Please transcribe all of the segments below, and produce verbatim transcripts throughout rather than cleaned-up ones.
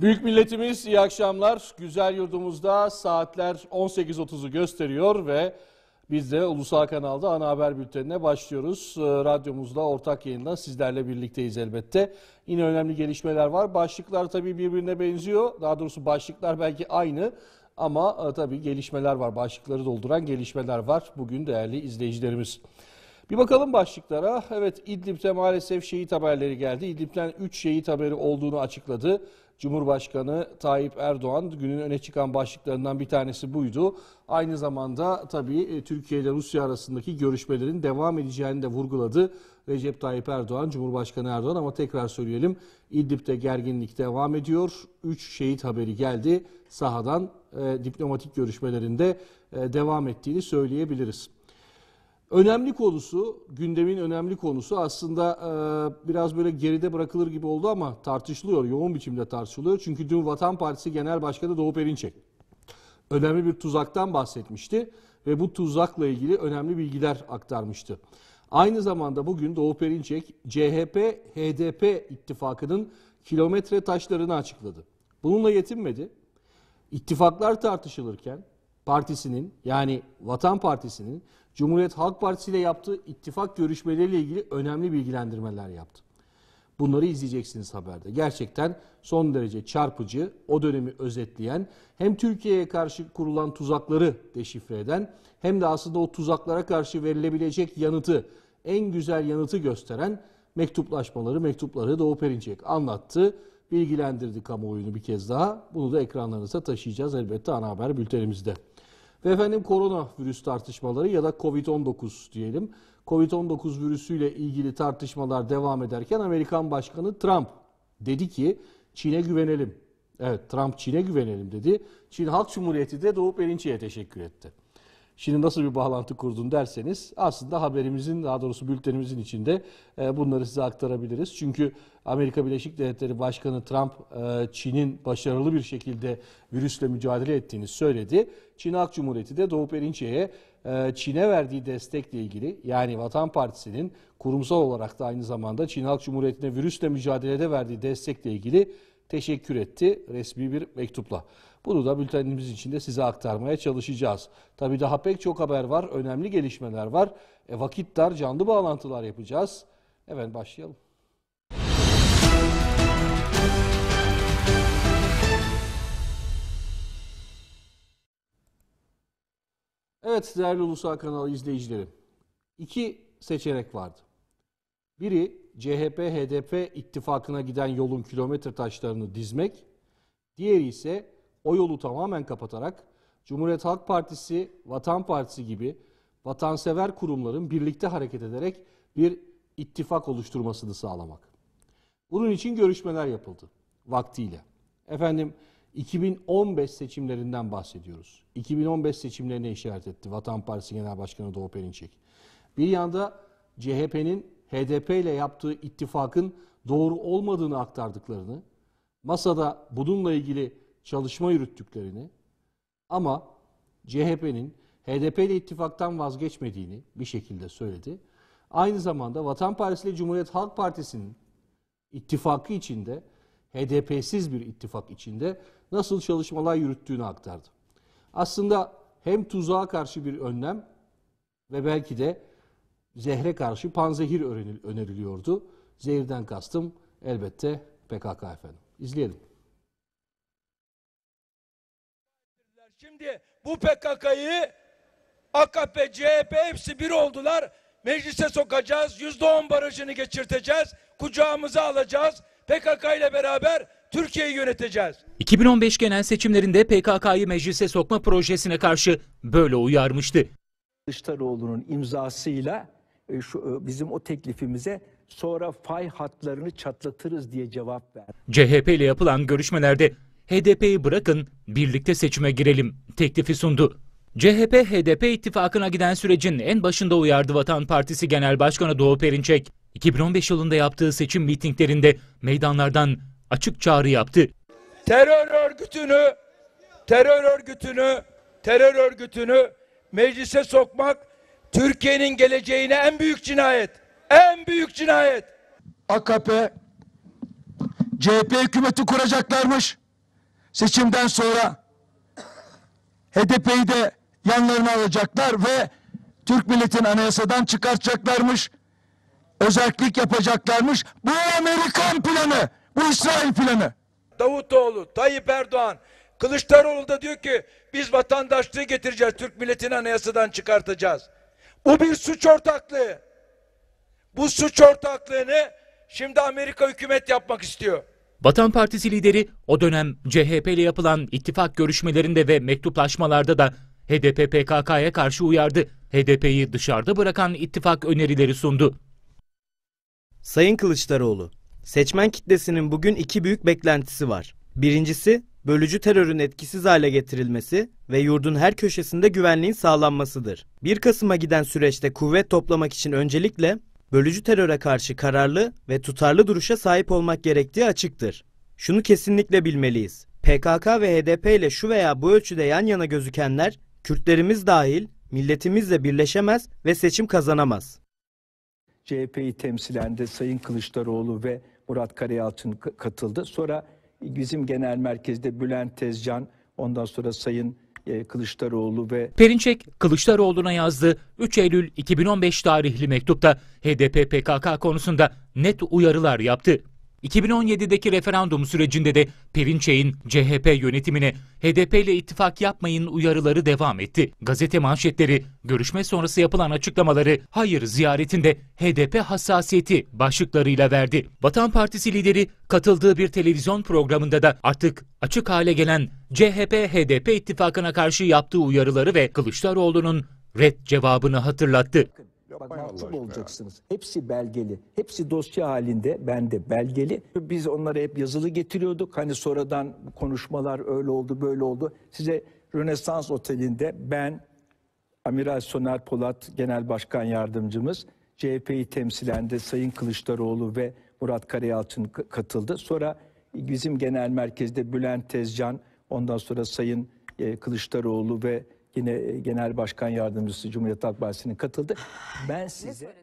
Büyük milletimiz iyi akşamlar. Güzel yurdumuzda saatler on sekiz otuzu gösteriyor ve biz de Ulusal Kanal'da ana haber bültenine başlıyoruz. Radyomuzda ortak yayında sizlerle birlikteyiz elbette. Yine önemli gelişmeler var. Başlıklar tabii birbirine benziyor. Daha doğrusu başlıklar belki aynı ama tabii gelişmeler var. Başlıkları dolduran gelişmeler var bugün değerli izleyicilerimiz. Bir bakalım başlıklara. Evet, İdlib'de maalesef şehit haberleri geldi. İdlib'den üç şehit haberi olduğunu açıkladı Cumhurbaşkanı Tayyip Erdoğan. Günün öne çıkan başlıklarından bir tanesi buydu. Aynı zamanda tabii Türkiye ile Rusya arasındaki görüşmelerin devam edeceğini de vurguladı Recep Tayyip Erdoğan, Cumhurbaşkanı Erdoğan. Ama tekrar söyleyelim, İdlib'de gerginlik devam ediyor. üç şehit haberi geldi. Sahadan e, diplomatik görüşmelerinde e, devam ettiğini söyleyebiliriz. Önemli konusu, gündemin önemli konusu aslında e, biraz böyle geride bırakılır gibi oldu ama tartışılıyor, yoğun biçimde tartışılıyor. Çünkü dün Vatan Partisi Genel Başkanı Doğu Perinçek önemli bir tuzaktan bahsetmişti ve bu tuzakla ilgili önemli bilgiler aktarmıştı. Aynı zamanda bugün Doğu Perinçek C H P H D P ittifakının kilometre taşlarını açıkladı. Bununla yetinmedi. İttifaklar tartışılırken partisinin, yani Vatan Partisi'nin Cumhuriyet Halk Partisi ile yaptığı ittifak görüşmeleriyle ilgili önemli bilgilendirmeler yaptı. Bunları izleyeceksiniz haberde. Gerçekten son derece çarpıcı, o dönemi özetleyen, hem Türkiye'ye karşı kurulan tuzakları deşifre eden hem de aslında o tuzaklara karşı verilebilecek yanıtı, en güzel yanıtı gösteren mektuplaşmaları, mektupları Doğu Perinçek anlattı. Bilgilendirdi kamuoyunu bir kez daha. Bunu da ekranlarınıza taşıyacağız elbette ana haber bültenimizde. Ve efendim koronavirüs tartışmaları ya da Covid on dokuz diyelim. Covid on dokuz virüsüyle ilgili tartışmalar devam ederken Amerikan Başkanı Trump dedi ki Çin'e güvenelim. Evet, Trump Çin'e güvenelim dedi. Çin Halk Cumhuriyeti de Doğu Perinçek'e teşekkür etti. Şimdi nasıl bir bağlantı kurdun derseniz aslında haberimizin, daha doğrusu bültenimizin içinde bunları size aktarabiliriz. Çünkü Amerika Birleşik Devletleri Başkanı Trump Çin'in başarılı bir şekilde virüsle mücadele ettiğini söyledi. Çin Halk Cumhuriyeti de Doğu Perinçek'e Çin'e verdiği destekle ilgili, yani Vatan Partisi'nin kurumsal olarak da aynı zamanda Çin Halk Cumhuriyeti'ne virüsle mücadelede verdiği destekle ilgili teşekkür etti resmi bir mektupla. Bunu da bültenimiz içinde size aktarmaya çalışacağız. Tabii daha pek çok haber var, önemli gelişmeler var. E, vakit dar, canlı bağlantılar yapacağız. Evet, başlayalım. Evet değerli Ulusal Kanal izleyicileri, iki seçenek vardı. Biri C H P H D P ittifakına giden yolun kilometre taşlarını dizmek, diğeri ise o yolu tamamen kapatarak Cumhuriyet Halk Partisi, Vatan Partisi gibi vatansever kurumların birlikte hareket ederek bir ittifak oluşturmasını sağlamak. Bunun için görüşmeler yapıldı vaktiyle. Efendim iki bin on beş seçimlerinden bahsediyoruz. iki bin on beş seçimlerine işaret etti Vatan Partisi Genel Başkanı Doğu Perinçek. Bir yanda C H P'nin H D P ile yaptığı ittifakın doğru olmadığını aktardıklarını, masada bununla ilgili çalışma yürüttüklerini ama C H P'nin H D P ile ittifaktan vazgeçmediğini bir şekilde söyledi. Aynı zamanda Vatan Partisi ile Cumhuriyet Halk Partisi'nin ittifakı içinde, H D P'siz bir ittifak içinde nasıl çalışmalar yürüttüğünü aktardı. Aslında hem tuzağa karşı bir önlem ve belki de zehre karşı panzehir öneriliyordu. Zehirden kastım elbette P K K efendim. İzleyelim. Şimdi bu P K K'yı A K P, C H P hepsi bir oldular. Meclise sokacağız. yüzde on barajını geçirteceğiz. Kucağımıza alacağız. P K K ile beraber Türkiye'yi yöneteceğiz. iki bin on beş genel seçimlerinde P K K'yı meclise sokma projesine karşı böyle uyarmıştı. Kılıçdaroğlu'nun imzasıyla şu bizim o teklifimize sonra fay hatlarını çatlatırız diye cevap verdi. C H P ile yapılan görüşmelerde H D P'yi bırakın, birlikte seçime girelim teklifi sundu. C H P H D P ittifakına giden sürecin en başında uyardı Vatan Partisi Genel Başkanı Doğu Perinçek. iki bin on beş yılında yaptığı seçim mitinglerinde meydanlardan açık çağrı yaptı. Terör örgütünü, terör örgütünü, terör örgütünü meclise sokmak Türkiye'nin geleceğine en büyük cinayet. En büyük cinayet. A K P, C H P hükümeti kuracaklarmış. seçimden sonra H D P'yi de yanlarına alacaklar ve Türk milletini anayasadan çıkartacaklarmış. Özellik yapacaklarmış. Bu Amerikan planı, bu İsrail planı. Davutoğlu, Tayyip Erdoğan, Kılıçdaroğlu da diyor ki biz vatandaşlığı getireceğiz, Türk milletini anayasadan çıkartacağız. Bu bir suç ortaklığı. Bu suç ortaklığını şimdi Amerika hükümet yapmak istiyor. Vatan Partisi lideri o dönem C H P ile yapılan ittifak görüşmelerinde ve mektuplaşmalarda da H D P P K K'ya karşı uyardı. H D P'yi dışarıda bırakan ittifak önerileri sundu. Sayın Kılıçdaroğlu, seçmen kitlesinin bugün iki büyük beklentisi var. Birincisi, bölücü terörün etkisiz hale getirilmesi ve yurdun her köşesinde güvenliğin sağlanmasıdır. bir Kasım'a giden süreçte kuvvet toplamak için öncelikle bölücü teröre karşı kararlı ve tutarlı duruşa sahip olmak gerektiği açıktır. Şunu kesinlikle bilmeliyiz. P K K ve H D P ile şu veya bu ölçüde yan yana gözükenler, Kürtlerimiz dahil milletimizle birleşemez ve seçim kazanamaz. C H P'yi temsilen de Sayın Kılıçdaroğlu ve Murat Karayalçın katıldı. Sonra bizim genel merkezde Bülent Tezcan, ondan sonra Sayın Kılıçdaroğlu ve Perinçek, Kılıçdaroğlu'na yazdığı üç Eylül iki bin on beş tarihli mektupta H D P P K K konusunda net uyarılar yaptı. iki bin on yedideki referandum sürecinde de Perinçek'in C H P yönetimine H D P ile ittifak yapmayın uyarıları devam etti. Gazete manşetleri, görüşme sonrası yapılan açıklamaları, hayır ziyaretinde H D P hassasiyeti başlıklarıyla verdi. Vatan Partisi lideri katıldığı bir televizyon programında da artık açık hale gelen C H P H D P ittifakına karşı yaptığı uyarıları ve Kılıçdaroğlu'nun red cevabını hatırlattı. Bak mahcup olacaksınız. Hepsi belgeli. Hepsi dosya halinde. Bende belgeli. Biz onları hep yazılı getiriyorduk. Hani sonradan konuşmalar öyle oldu böyle oldu. Size Rönesans Oteli'nde ben, Amiral Soner Polat Genel Başkan Yardımcımız, C H P'yi temsilen de Sayın Kılıçdaroğlu ve Murat Karayalçın katıldı. Sonra bizim genel merkezde Bülent Tezcan, ondan sonra Sayın Kılıçdaroğlu ve yine Genel Başkan Yardımcısı Cumhuriyet Halk Partisi'nin katıldı. Ben size...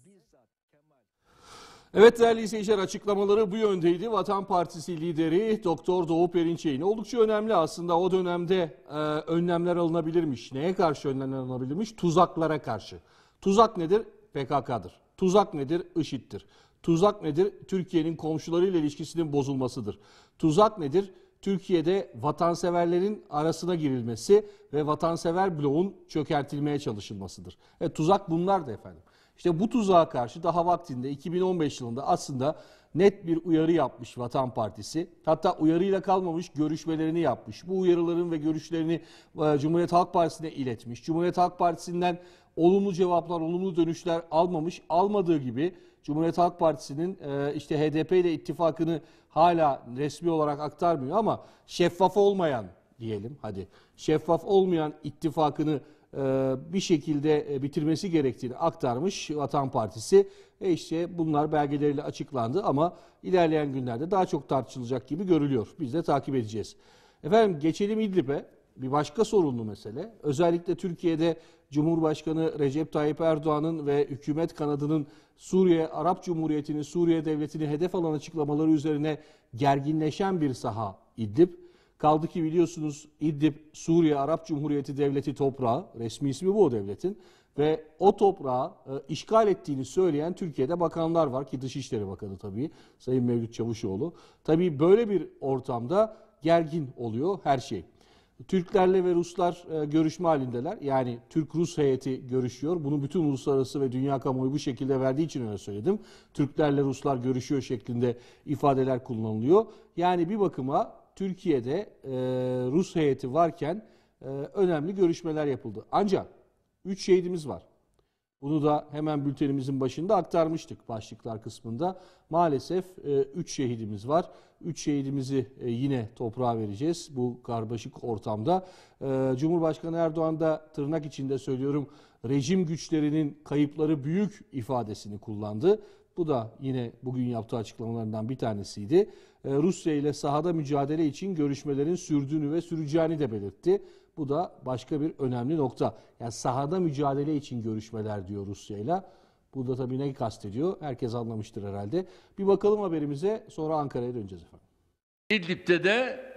Evet değerli izleyiciler, açıklamaları bu yöndeydi. Vatan Partisi lideri Doktor Doğu Perinçek'in oldukça önemli aslında o dönemde e, önlemler alınabilirmiş. Neye karşı önlemler alınabilirmiş? Tuzaklara karşı. Tuzak nedir? P K K'dır. Tuzak nedir? IŞİD'dir. Tuzak nedir? Türkiye'nin komşularıyla ilişkisinin bozulmasıdır. Tuzak nedir? Türkiye'de vatanseverlerin arasına girilmesi ve vatansever bloğun çökertilmeye çalışılmasıdır. E, tuzak bunlar da efendim. İşte bu tuzağa karşı daha vaktinde iki bin on beş yılında aslında net bir uyarı yapmış Vatan Partisi. Hatta uyarıyla kalmamış, görüşmelerini yapmış. Bu uyarıların ve görüşlerini e, Cumhuriyet Halk Partisi'ne iletmiş. Cumhuriyet Halk Partisi'nden olumlu cevaplar, olumlu dönüşler almamış. Almadığı gibi Cumhuriyet Halk Partisi'nin e, işte H D P ile ittifakını hala resmi olarak aktarmıyor ama şeffaf olmayan diyelim hadi şeffaf olmayan ittifakını e, bir şekilde e, bitirmesi gerektiğini aktarmış Vatan Partisi. E işte bunlar belgeleriyle açıklandı ama ilerleyen günlerde daha çok tartışılacak gibi görülüyor. Biz de takip edeceğiz. Efendim geçelim İdlib'e. Bir başka sorunlu mesele. Özellikle Türkiye'de Cumhurbaşkanı Recep Tayyip Erdoğan'ın ve hükümet kanadının Suriye Arap Cumhuriyeti'nin, Suriye Devleti'ni hedef alan açıklamaları üzerine gerginleşen bir saha İdlib. Kaldı ki biliyorsunuz İdlib Suriye Arap Cumhuriyeti Devleti toprağı, resmi ismi bu o devletin. Ve o toprağı e, işgal ettiğini söyleyen Türkiye'de bakanlar var ki Dışişleri Bakanı tabii Sayın Mevlüt Çavuşoğlu. Tabii böyle bir ortamda gergin oluyor her şey. Türklerle ve Ruslar e, görüşme halindeler. Yani Türk-Rus heyeti görüşüyor. Bunu bütün uluslararası ve dünya kamuoyu bu şekilde verdiği için öyle söyledim. Türklerle Ruslar görüşüyor şeklinde ifadeler kullanılıyor. Yani bir bakıma Türkiye'de e, Rus heyeti varken e, önemli görüşmeler yapıldı. Ancak üç şehidimiz var. Bunu da hemen bültenimizin başında aktarmıştık başlıklar kısmında. Maalesef üç e, şehidimiz var. üç şehidimizi e, yine toprağa vereceğiz bu karmaşık ortamda. E, Cumhurbaşkanı Erdoğan da tırnak içinde söylüyorum rejim güçlerinin kayıpları büyük ifadesini kullandı. Bu da yine bugün yaptığı açıklamalarından bir tanesiydi. E, Rusya ile sahada mücadele için görüşmelerin sürdüğünü ve süreceğini de belirtti. Bu da başka bir önemli nokta. Yani sahada mücadele için görüşmeler diyor Rusya'yla. Bu da tabii neyi kastediyor? Herkes anlamıştır herhalde. Bir bakalım haberimize, sonra Ankara'ya döneceğiz efendim. İdlib'de de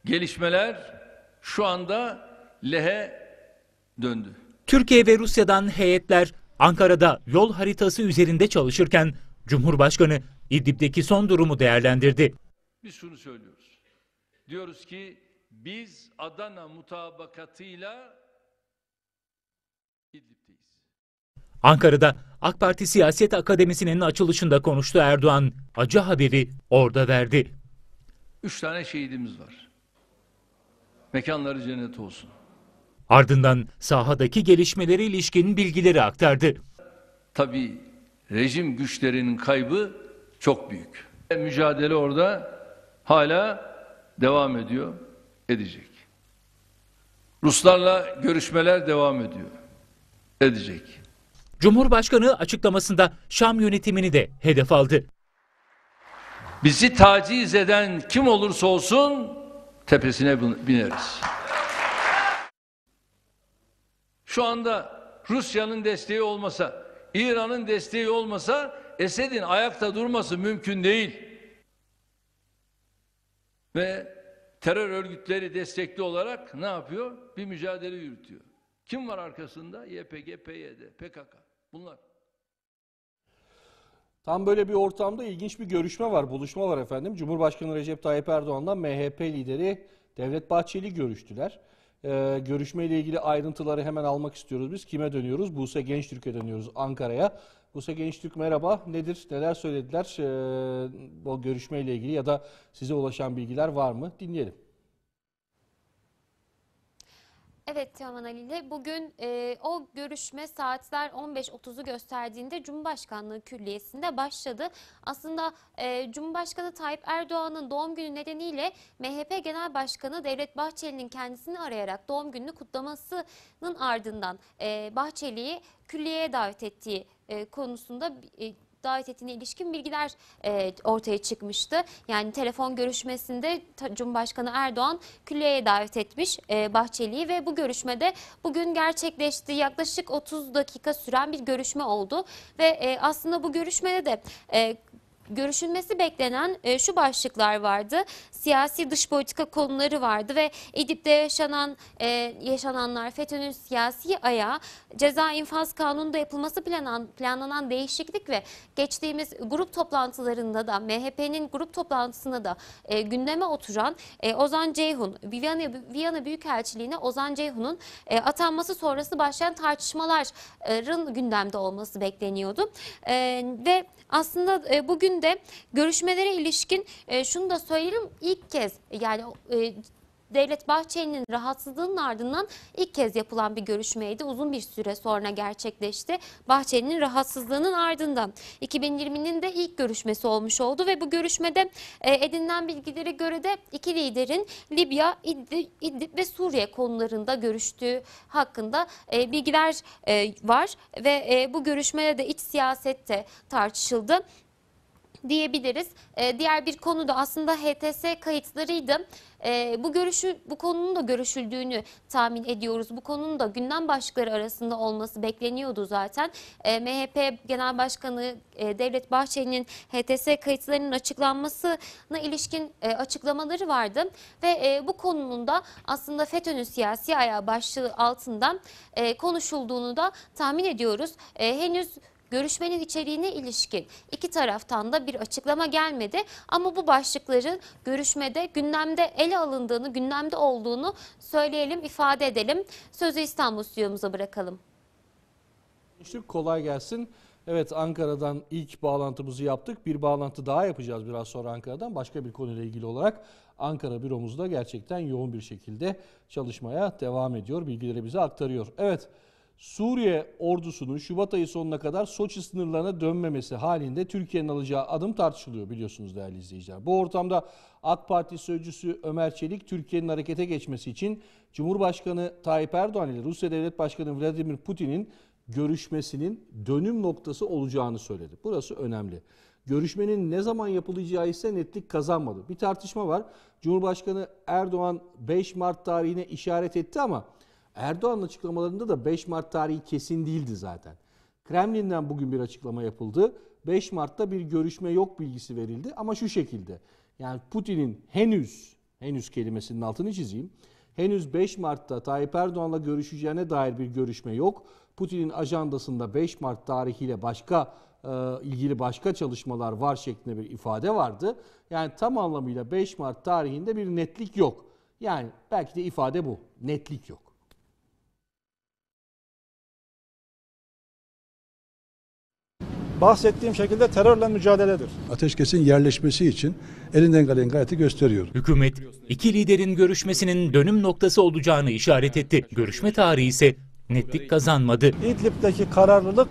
Gelişmeler şu anda lehe döndü. Türkiye ve Rusya'dan heyetler Ankara'da yol haritası üzerinde çalışırken Cumhurbaşkanı İdlib'deki son durumu değerlendirdi. Biz şunu söylüyoruz. Diyoruz ki biz Adana mutabakatıyla İdlib'teyiz. Ankara'da AK Parti Siyaset Akademisi'nin açılışında konuştu Erdoğan. Acı haberi orada verdi. Üç tane şehidimiz var. Mekanları cennet olsun. Ardından sahadaki gelişmelere ilişkin bilgileri aktardı. Tabii rejim güçlerinin kaybı çok büyük. Mücadele orada hala devam ediyor, edecek. Ruslarla görüşmeler devam ediyor, edecek. Cumhurbaşkanı açıklamasında Şam yönetimini de hedef aldı. Bizi taciz eden kim olursa olsun tepesine bineriz. Şu anda Rusya'nın desteği olmasa, İran'ın desteği olmasa Esed'in ayakta durması mümkün değil. Ve terör örgütleri destekli olarak ne yapıyor? Bir mücadele yürütüyor. Kim var arkasında? Y P G, P Y D, P K K. Bunlar. Tam böyle bir ortamda ilginç bir görüşme var, buluşma var efendim. Cumhurbaşkanı Recep Tayyip Erdoğan'la M H P lideri Devlet Bahçeli görüştüler. Ee, görüşmeyle ilgili ayrıntıları hemen almak istiyoruz biz. Kime dönüyoruz? Buse Gençtürk'e dönüyoruz, Ankara'ya. Buse Gençtürk merhaba. Nedir? Neler söylediler? Ee, bu görüşmeyle ilgili ya da size ulaşan bilgiler var mı? Dinleyelim. Evet Teoman Ali ile bugün e, o görüşme saatler on beş otuzu gösterdiğinde Cumhurbaşkanlığı Külliyesi'nde başladı. Aslında e, Cumhurbaşkanı Tayyip Erdoğan'ın doğum günü nedeniyle M H P Genel Başkanı Devlet Bahçeli'nin kendisini arayarak doğum gününü kutlamasının ardından e, Bahçeli'yi külliyeye davet ettiği e, konusunda e, davet ettiğine ilişkin bilgiler e, ortaya çıkmıştı. Yani telefon görüşmesinde Cumhurbaşkanı Erdoğan külliyeye davet etmiş e, Bahçeli'yi ve bu görüşmede bugün gerçekleşti. Yaklaşık otuz dakika süren bir görüşme oldu ve e, aslında bu görüşmede de e, görüşülmesi beklenen e, şu başlıklar vardı. Siyasi dış politika konuları vardı ve İdlib'de yaşanan e, yaşananlar, FETÖ'nün siyasi ayağı, ceza infaz kanununda yapılması planan, planlanan değişiklik ve geçtiğimiz grup toplantılarında da M H P'nin grup toplantısında da e, gündeme oturan e, Ozan Ceyhun, Viyana, Viyana Büyükelçiliğine Ozan Ceyhun'un e, atanması sonrası başlayan tartışmaların gündemde olması bekleniyordu. E, ve aslında e, bugün de görüşmelere ilişkin e, şunu da söyleyelim, ilk kez yani e, Devlet Bahçeli'nin rahatsızlığının ardından ilk kez yapılan bir görüşmeydi. Uzun bir süre sonra gerçekleşti. Bahçeli'nin rahatsızlığının ardından iki bin yirminin de ilk görüşmesi olmuş oldu ve bu görüşmede e, edinilen bilgilere göre de iki liderin Libya, İdlib, İdlib ve Suriye konularında görüştüğü hakkında e, bilgiler e, var ve e, bu görüşmede de iç siyasette tartışıldı diyebiliriz. Ee, diğer bir konu da aslında H T S kayıtlarıydı. Ee, bu görüşü, bu konunun da görüşüldüğünü tahmin ediyoruz. Bu konunun da gündem başlıkları arasında olması bekleniyordu zaten. Ee, M H P Genel Başkanı e, Devlet Bahçeli'nin H T S kayıtlarının açıklanmasına ilişkin e, açıklamaları vardı ve e, bu konunun da aslında FETÖ'nün siyasi ayağı başlığı altından e, konuşulduğunu da tahmin ediyoruz. E, henüz görüşmenin içeriğine ilişkin iki taraftan da bir açıklama gelmedi ama bu başlıkların görüşmede gündemde ele alındığını, gündemde olduğunu söyleyelim, ifade edelim. Sözü İstanbul stüdyomuza bırakalım. Kolay gelsin. Evet, Ankara'dan ilk bağlantımızı yaptık. Bir bağlantı daha yapacağız biraz sonra Ankara'dan. Başka bir konuyla ilgili olarak Ankara büromuzda gerçekten yoğun bir şekilde çalışmaya devam ediyor. Bilgileri bize aktarıyor. Evet. Suriye ordusunun Şubat ayı sonuna kadar Soçi sınırlarına dönmemesi halinde Türkiye'nin alacağı adım tartışılıyor biliyorsunuz değerli izleyiciler. Bu ortamda AK Parti sözcüsü Ömer Çelik Türkiye'nin harekete geçmesi için Cumhurbaşkanı Tayyip Erdoğan ile Rusya Devlet Başkanı Vladimir Putin'in görüşmesinin dönüm noktası olacağını söyledi. Burası önemli. Görüşmenin ne zaman yapılacağı ise netlik kazanmadı. Bir tartışma var. Cumhurbaşkanı Erdoğan beş Mart tarihine işaret etti ama Erdoğan'ın açıklamalarında da beş Mart tarihi kesin değildi zaten. Kremlin'den bugün bir açıklama yapıldı. beş Mart'ta bir görüşme yok bilgisi verildi ama şu şekilde. Yani Putin'in henüz henüz kelimesinin altını çizeyim. Henüz beş Mart'ta Tayyip Erdoğan'la görüşeceğine dair bir görüşme yok. Putin'in ajandasında beş Mart tarihiyle başka e, ilgili başka çalışmalar var şeklinde bir ifade vardı. Yani tam anlamıyla beş Mart tarihinde bir netlik yok. Yani belki de ifade bu. Netlik yok. Bahsettiğim şekilde terörle mücadeledir. Ateşkesin yerleşmesi için elinden gelen gayreti gösteriyor. Hükümet, iki liderin görüşmesinin dönüm noktası olacağını işaret etti. Görüşme tarihi ise netlik kazanmadı. İdlib'deki kararlılık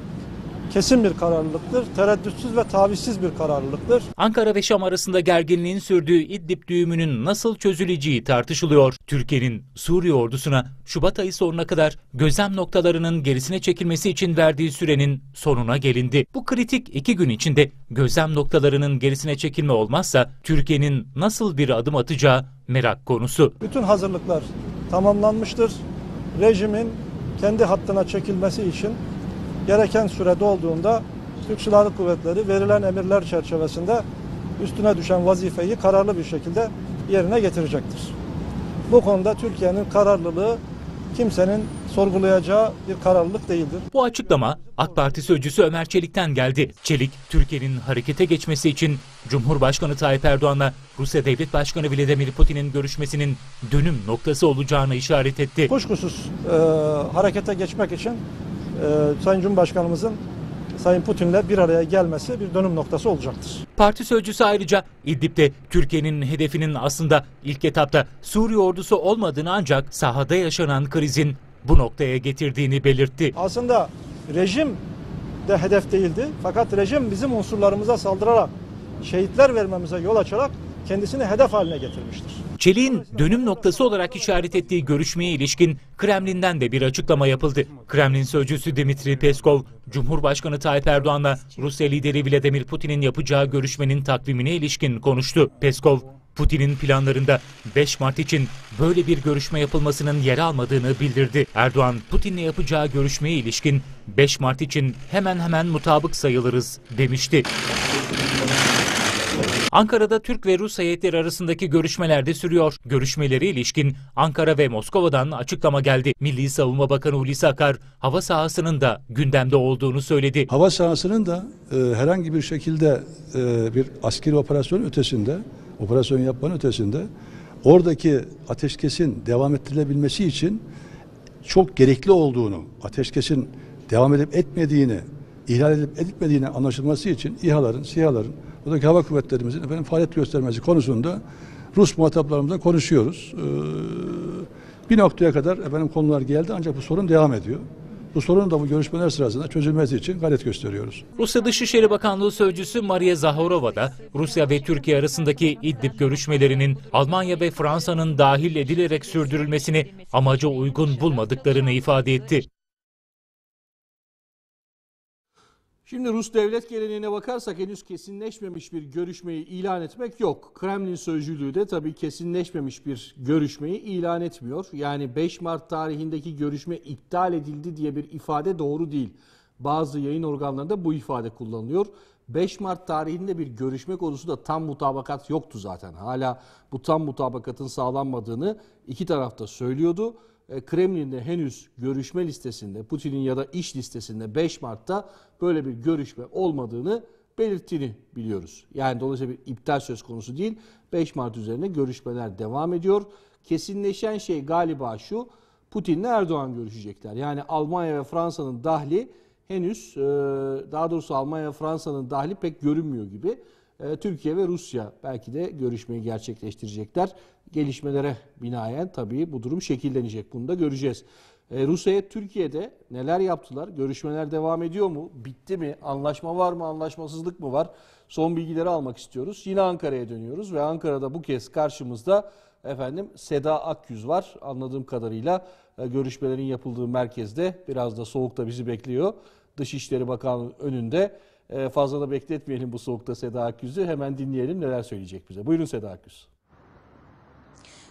kesin bir kararlılıktır. Tereddütsüz ve tavizsiz bir kararlılıktır. Ankara ve Şam arasında gerginliğin sürdüğü İdlib düğümünün nasıl çözüleceği tartışılıyor. Türkiye'nin Suriye ordusuna Şubat ayı sonuna kadar gözlem noktalarının gerisine çekilmesi için verdiği sürenin sonuna gelindi. Bu kritik iki gün içinde gözlem noktalarının gerisine çekilme olmazsa Türkiye'nin nasıl bir adım atacağı merak konusu. Bütün hazırlıklar tamamlanmıştır. Rejimin kendi hattına çekilmesi için gereken süre dolduğunda Türk Silahlı Kuvvetleri verilen emirler çerçevesinde üstüne düşen vazifeyi kararlı bir şekilde yerine getirecektir. Bu konuda Türkiye'nin kararlılığı kimsenin sorgulayacağı bir kararlılık değildir. Bu açıklama AK Parti sözcüsü Ömer Çelik'ten geldi. Çelik, Türkiye'nin harekete geçmesi için Cumhurbaşkanı Tayyip Erdoğan'la Rusya Devlet Başkanı Vladimir Putin'in görüşmesinin dönüm noktası olacağını işaret etti. Kuşkusuz e, harekete geçmek için e, Sayın Cumhurbaşkanımızın Sayın Putin'le bir araya gelmesi bir dönüm noktası olacaktır. Parti sözcüsü ayrıca İdlib'de Türkiye'nin hedefinin aslında ilk etapta Suriye ordusu olmadığını ancak sahada yaşanan krizin bu noktaya getirdiğini belirtti. Aslında rejim de hedef değildi. Fakat rejim bizim unsurlarımıza saldırarak, şehitler vermemize yol açarak kendisini hedef haline getirmiştir. Çelik'in dönüm noktası olarak işaret ettiği görüşmeye ilişkin Kremlin'den de bir açıklama yapıldı. Kremlin sözcüsü Dmitri Peskov, Cumhurbaşkanı Tayyip Erdoğan'la Rusya lideri Vladimir Putin'in yapacağı görüşmenin takvimine ilişkin konuştu. Peskov, Putin'in planlarında beş Mart için böyle bir görüşme yapılmasının yer almadığını bildirdi. Erdoğan, Putin'le yapacağı görüşmeye ilişkin beş Mart için hemen hemen mutabık sayılırız demişti. Ankara'da Türk ve Rus heyetleri arasındaki görüşmeler de sürüyor. Görüşmelere ilişkin Ankara ve Moskova'dan açıklama geldi. Milli Savunma Bakanı Hulusi Akar, hava sahasının da gündemde olduğunu söyledi. Hava sahasının da e, herhangi bir şekilde e, bir askeri operasyon ötesinde, operasyon yapmanın ötesinde oradaki ateşkesin devam ettirilebilmesi için çok gerekli olduğunu, ateşkesin devam edip etmediğini, ihlal edip etmediğini anlaşılması için İHA'ların, SİHA'ların, buradaki hava kuvvetlerimizin efendim faaliyet göstermesi konusunda Rus muhataplarımızla konuşuyoruz. Ee, bir noktaya kadar efendim konular geldi ancak bu sorun devam ediyor. Bu sorunun da bu görüşmeler sırasında çözülmesi için gayret gösteriyoruz. Rusya Dışişleri Bakanlığı Sözcüsü Maria Zaharova da Rusya ve Türkiye arasındaki İdlib görüşmelerinin Almanya ve Fransa'nın dahil edilerek sürdürülmesini amaca uygun bulmadıklarını ifade etti. Şimdi Rus devlet geleneğine bakarsak henüz kesinleşmemiş bir görüşmeyi ilan etmek yok. Kremlin sözcülüğü de tabii kesinleşmemiş bir görüşmeyi ilan etmiyor. Yani beş Mart tarihindeki görüşme iptal edildi diye bir ifade doğru değil. Bazı yayın organlarında bu ifade kullanılıyor. beş Mart tarihinde bir görüşme konusu da tam mutabakat yoktu zaten. Hala bu tam mutabakatın sağlanmadığını iki taraf da söylüyordu. Kremlin'de henüz görüşme listesinde, Putin'in ya da iş listesinde beş Mart'ta böyle bir görüşme olmadığını belirttiğini biliyoruz. Yani dolayısıyla bir iptal söz konusu değil. beş Mart üzerine görüşmeler devam ediyor. Kesinleşen şey galiba şu: Putin'le Erdoğan görüşecekler. Yani Almanya ve Fransa'nın dahli henüz, daha doğrusu Almanya ve Fransa'nın dahli pek görünmüyor gibi. Türkiye ve Rusya belki de görüşmeyi gerçekleştirecekler. Gelişmelere binaen tabii bu durum şekillenecek. Bunu da göreceğiz. E, Rusya, Türkiye'de neler yaptılar? Görüşmeler devam ediyor mu? Bitti mi? Anlaşma var mı? Anlaşmasızlık mı var? Son bilgileri almak istiyoruz. Yine Ankara'ya dönüyoruz ve Ankara'da bu kez karşımızda efendim Seda Akyüz var. Anladığım kadarıyla e, görüşmelerin yapıldığı merkezde, biraz da soğukta bizi bekliyor. Dışişleri Bakanlığı önünde. E, fazla da bekletmeyelim bu soğukta Seda Akyüz'ü. Hemen dinleyelim neler söyleyecek bize. Buyurun Seda Akyüz.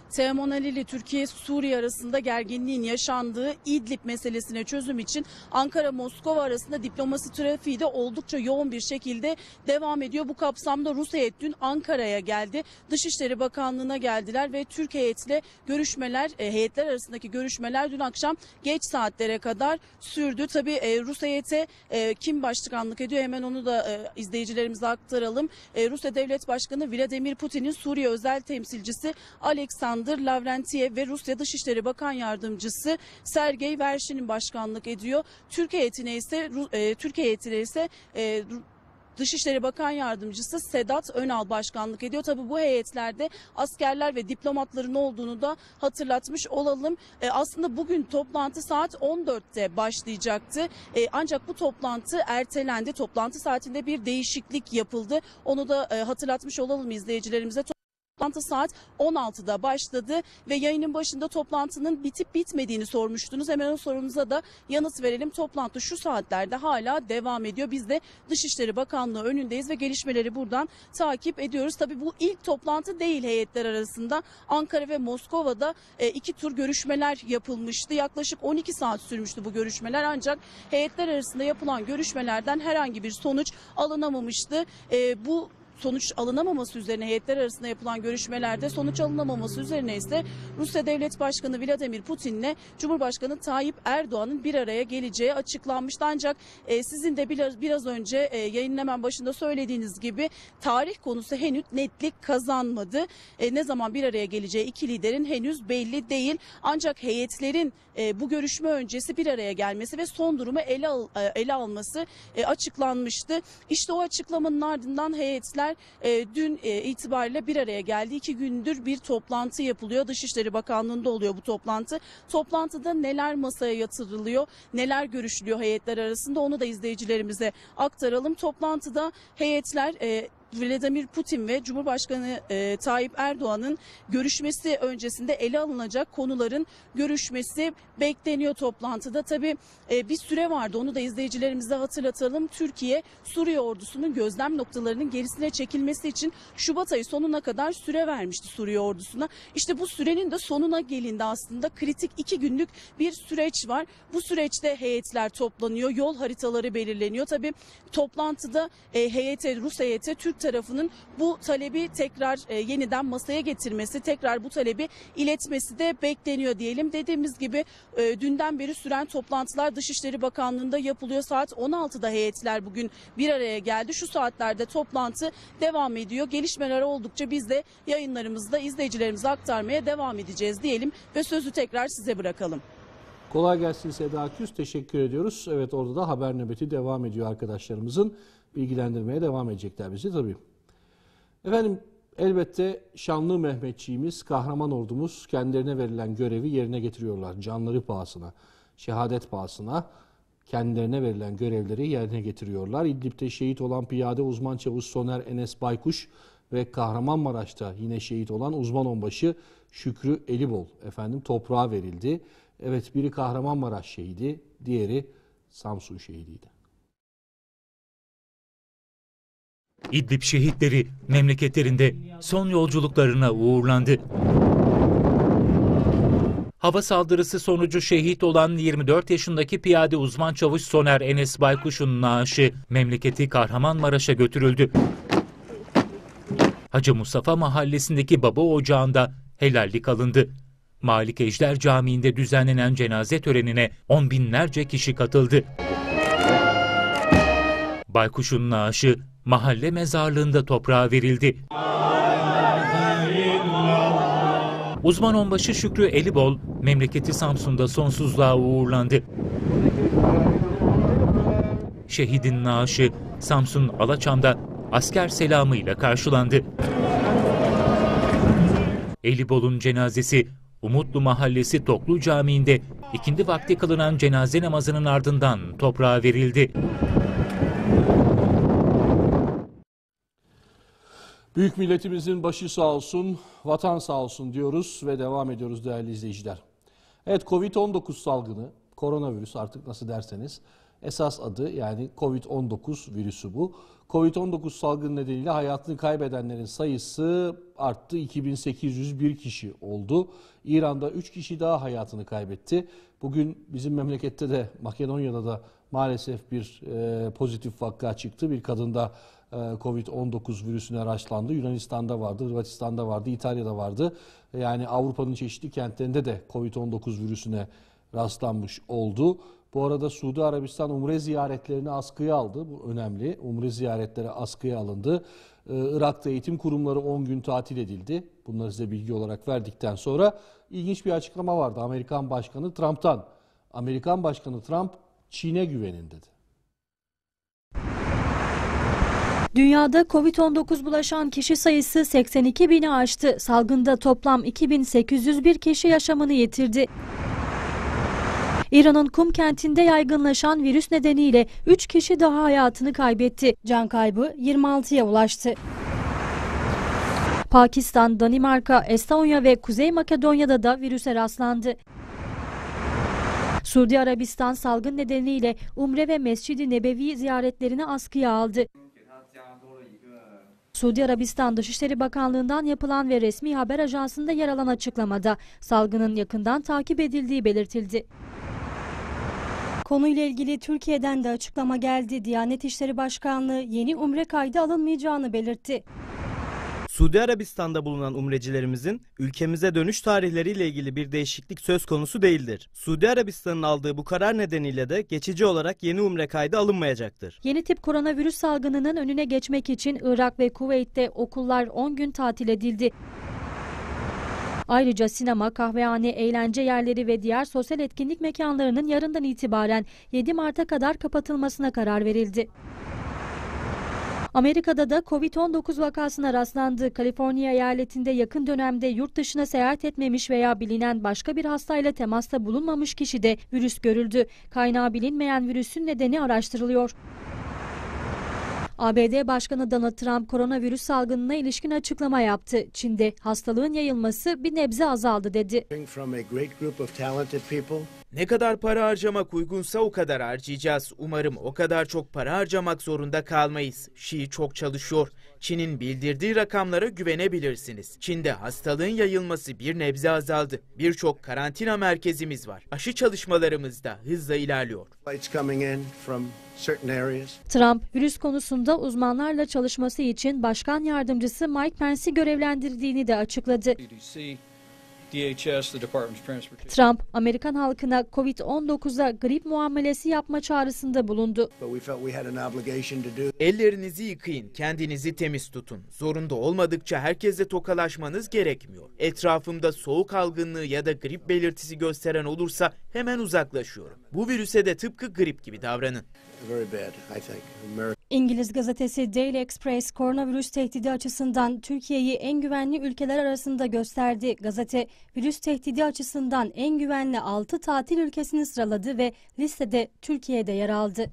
Teoman Alili, Türkiye-Suriye arasında gerginliğin yaşandığı İdlib meselesine çözüm için Ankara-Moskova arasında diplomasi trafiği de oldukça yoğun bir şekilde devam ediyor. Bu kapsamda Rus heyet dün Ankara'ya geldi. Dışişleri Bakanlığı'na geldiler ve Türk heyetle görüşmeler, heyetler arasındaki görüşmeler dün akşam geç saatlere kadar sürdü. Tabii Rus heyete kim başkanlık ediyor, hemen onu da izleyicilerimize aktaralım. Rusya Devlet Başkanı Vladimir Putin'in Suriye özel temsilcisi Alexander Lavrentiev ve Rusya Dışişleri Bakan Yardımcısı Sergey Vershin'in başkanlık ediyor. Türk heyetine ise Türk heyetine ise Dışişleri Bakan Yardımcısı Sedat Önal başkanlık ediyor. Tabii bu heyetlerde askerler ve diplomatların olduğunu da hatırlatmış olalım. E, aslında bugün toplantı saat on dörtte başlayacaktı. E, ancak bu toplantı ertelendi. Toplantı saatinde bir değişiklik yapıldı. Onu da e, hatırlatmış olalım izleyicilerimize. Toplantı saat on altıda başladı ve yayının başında toplantının bitip bitmediğini sormuştunuz. Hemen o sorunuza da yanıt verelim. Toplantı şu saatlerde hala devam ediyor. Biz de Dışişleri Bakanlığı önündeyiz ve gelişmeleri buradan takip ediyoruz. Tabii bu ilk toplantı değil heyetler arasında. Ankara ve Moskova'da iki tur görüşmeler yapılmıştı. Yaklaşık on iki saat sürmüştü bu görüşmeler, ancak heyetler arasında yapılan görüşmelerden herhangi bir sonuç alınamamıştı. Bu sonuç alınamaması üzerine heyetler arasında yapılan görüşmelerde sonuç alınamaması üzerine ise Rusya Devlet Başkanı Vladimir Putin'le Cumhurbaşkanı Tayyip Erdoğan'ın bir araya geleceği açıklanmıştı. Ancak e, sizin de biraz, biraz önce e, yayının hemen başında söylediğiniz gibi tarih konusu henüz netlik kazanmadı. E, ne zaman bir araya geleceği iki liderin henüz belli değil. Ancak heyetlerin e, bu görüşme öncesi bir araya gelmesi ve son durumu ele, al, ele alması e, açıklanmıştı. İşte o açıklamanın ardından heyetler E, dün e, itibariyle bir araya geldi. İki gündür bir toplantı yapılıyor. Dışişleri Bakanlığı'nda oluyor bu toplantı. Toplantıda neler masaya yatırılıyor, neler görüşülüyor heyetler arasında, onu da izleyicilerimize aktaralım. Toplantıda heyetler e, Vladimir Putin ve Cumhurbaşkanı e, Tayyip Erdoğan'ın görüşmesi öncesinde ele alınacak konuların görüşmesi bekleniyor toplantıda. Tabii e, bir süre vardı, onu da izleyicilerimize hatırlatalım. Türkiye, Suriye ordusunun gözlem noktalarının gerisine çekilmesi için Şubat ayı sonuna kadar süre vermişti Suriye ordusuna. İşte bu sürenin de sonuna gelindi aslında. Kritik iki günlük bir süreç var. Bu süreçte heyetler toplanıyor, yol haritaları belirleniyor. Tabii toplantıda e, heyete, Rus heyete Türk tarafının bu talebi tekrar e, yeniden masaya getirmesi, tekrar bu talebi iletmesi de bekleniyor diyelim. Dediğimiz gibi e, dünden beri süren toplantılar Dışişleri Bakanlığı'nda yapılıyor. Saat on altıda heyetler bugün bir araya geldi. Şu saatlerde toplantı devam ediyor. Gelişmeler oldukça biz de yayınlarımızda izleyicilerimize aktarmaya devam edeceğiz diyelim ve sözü tekrar size bırakalım. Kolay gelsin Seda Akgüz. Teşekkür ediyoruz. Evet, orada da haber nöbeti devam ediyor arkadaşlarımızın. Bilgilendirmeye devam edecekler bizi tabii. Efendim, elbette şanlı Mehmetçiğimiz, kahraman ordumuz kendilerine verilen görevi yerine getiriyorlar. Canları pahasına, şehadet pahasına kendilerine verilen görevleri yerine getiriyorlar. İdlib'de şehit olan piyade uzman çavuş Soner Enes Baykuş ve Kahramanmaraş'ta yine şehit olan uzman onbaşı Şükrü Elibol efendim toprağa verildi. Evet, biri Kahramanmaraş şehidi, diğeri Samsun şehidiydi. İdlib şehitleri memleketlerinde son yolculuklarına uğurlandı. Hava saldırısı sonucu şehit olan yirmi dört yaşındaki piyade uzman çavuş Soner Enes Baykuş'un naaşı memleketi Kahramanmaraş'a götürüldü. Hacı Mustafa mahallesindeki baba ocağında helallik alındı. Malik Ejder Camii'nde düzenlenen cenaze törenine on binlerce kişi katıldı. Baykuş'un naaşı mahalle mezarlığında toprağa verildi. Uzman onbaşı Şükrü Elibol, memleketi Samsun'da sonsuzluğa uğurlandı. Şehidin naaşı Samsun Alaçam'da asker selamıyla karşılandı. Elibol'un cenazesi Umutlu Mahallesi Toklu Camii'nde ikindi vakti kılınan cenaze namazının ardından toprağa verildi. Büyük milletimizin başı sağ olsun, vatan sağ olsun diyoruz ve devam ediyoruz değerli izleyiciler. Evet, Covid on dokuz salgını, koronavirüs artık nasıl derseniz Esas adı yani Covid on dokuz virüsü bu. Covid on dokuz salgını nedeniyle hayatını kaybedenlerin sayısı arttı. iki bin sekiz yüz bir kişi oldu. İran'da üç kişi daha hayatını kaybetti. Bugün bizim memlekette de Makedonya'da da maalesef bir e, pozitif vaka çıktı. Bir kadında e, Covid on dokuz virüsüne rastlandı. Yunanistan'da vardı, Hırvatistan'da vardı, İtalya'da vardı. Yani Avrupa'nın çeşitli kentlerinde de Covid on dokuz virüsüne rastlanmış oldu. Bu arada Suudi Arabistan umre ziyaretlerini askıya aldı. Bu önemli. Umre ziyaretleri askıya alındı. Ee, Irak'ta eğitim kurumları on gün tatil edildi. Bunları size bilgi olarak verdikten sonra ilginç bir açıklama vardı Amerikan Başkanı Trump'tan. Amerikan Başkanı Trump Çin'e güvenin dedi. Dünyada Covid on dokuz bulaşan kişi sayısı seksen iki bini aştı. Salgında toplam iki bin sekiz yüz bir kişi yaşamını yitirdi. İran'ın Kum kentinde yaygınlaşan virüs nedeniyle üç kişi daha hayatını kaybetti. Can kaybı yirmi altıya ulaştı. Pakistan, Danimarka, Estonya ve Kuzey Makedonya'da da virüse rastlandı. Suudi Arabistan salgın nedeniyle Umre ve Mescid-i Nebevi ziyaretlerini askıya aldı. Suudi Arabistan Dışişleri Bakanlığı'ndan yapılan ve resmi haber ajansında yer alan açıklamada salgının yakından takip edildiği belirtildi. Konuyla ilgili Türkiye'den de açıklama geldi. Diyanet İşleri Başkanlığı yeni umre kaydı alınmayacağını belirtti. Suudi Arabistan'da bulunan umrecilerimizin ülkemize dönüş tarihleriyle ilgili bir değişiklik söz konusu değildir. Suudi Arabistan'ın aldığı bu karar nedeniyle de geçici olarak yeni umre kaydı alınmayacaktır. Yeni tip koronavirüs salgınının önüne geçmek için Irak ve Kuveyt'te okullar on gün tatil edildi. Ayrıca sinema, kahvehane, eğlence yerleri ve diğer sosyal etkinlik mekanlarının yarından itibaren yedi Mart'a kadar kapatılmasına karar verildi. Amerika'da da Covid on dokuz vakasına rastlandı. Kaliforniya eyaletinde yakın dönemde yurt dışına seyahat etmemiş veya bilinen başka bir hastayla temasta bulunmamış kişide virüs görüldü. Kaynağı bilinmeyen virüsün nedeni araştırılıyor. A B D Başkanı Donald Trump koronavirüs salgınına ilişkin açıklama yaptı. Çin'de hastalığın yayılması bir nebze azaldı dedi. Ne kadar para harcamak uygunsa o kadar harcayacağız. Umarım o kadar çok para harcamak zorunda kalmayız. Xi çok çalışıyor. Çin'in bildirdiği rakamlara güvenebilirsiniz. Çin'de hastalığın yayılması bir nebze azaldı. Birçok karantina merkezimiz var. Aşı çalışmalarımız da hızla ilerliyor. Trump, virüs konusunda uzmanlarla çalışması için Başkan Yardımcısı Mike Pence'i görevlendirdiğini de açıkladı. Trump, Amerikan halkına Covid on dokuza grip muamelesi yapma çağrısında bulundu. Ellerinizi yıkayın, kendinizi temiz tutun. Zorunda olmadıkça herkesle tokalaşmanız gerekmiyor. Etrafımda soğuk algınlığı ya da grip belirtisi gösteren olursa hemen uzaklaşıyorum. Bu virüse de tıpkı grip gibi davranın. İngiliz gazetesi Daily Express koronavirüs tehdidi açısından Türkiye'yi en güvenli ülkeler arasında gösterdi. Gazete virüs tehdidi açısından en güvenli altı tatil ülkesini sıraladı ve listede Türkiye'de yer aldı.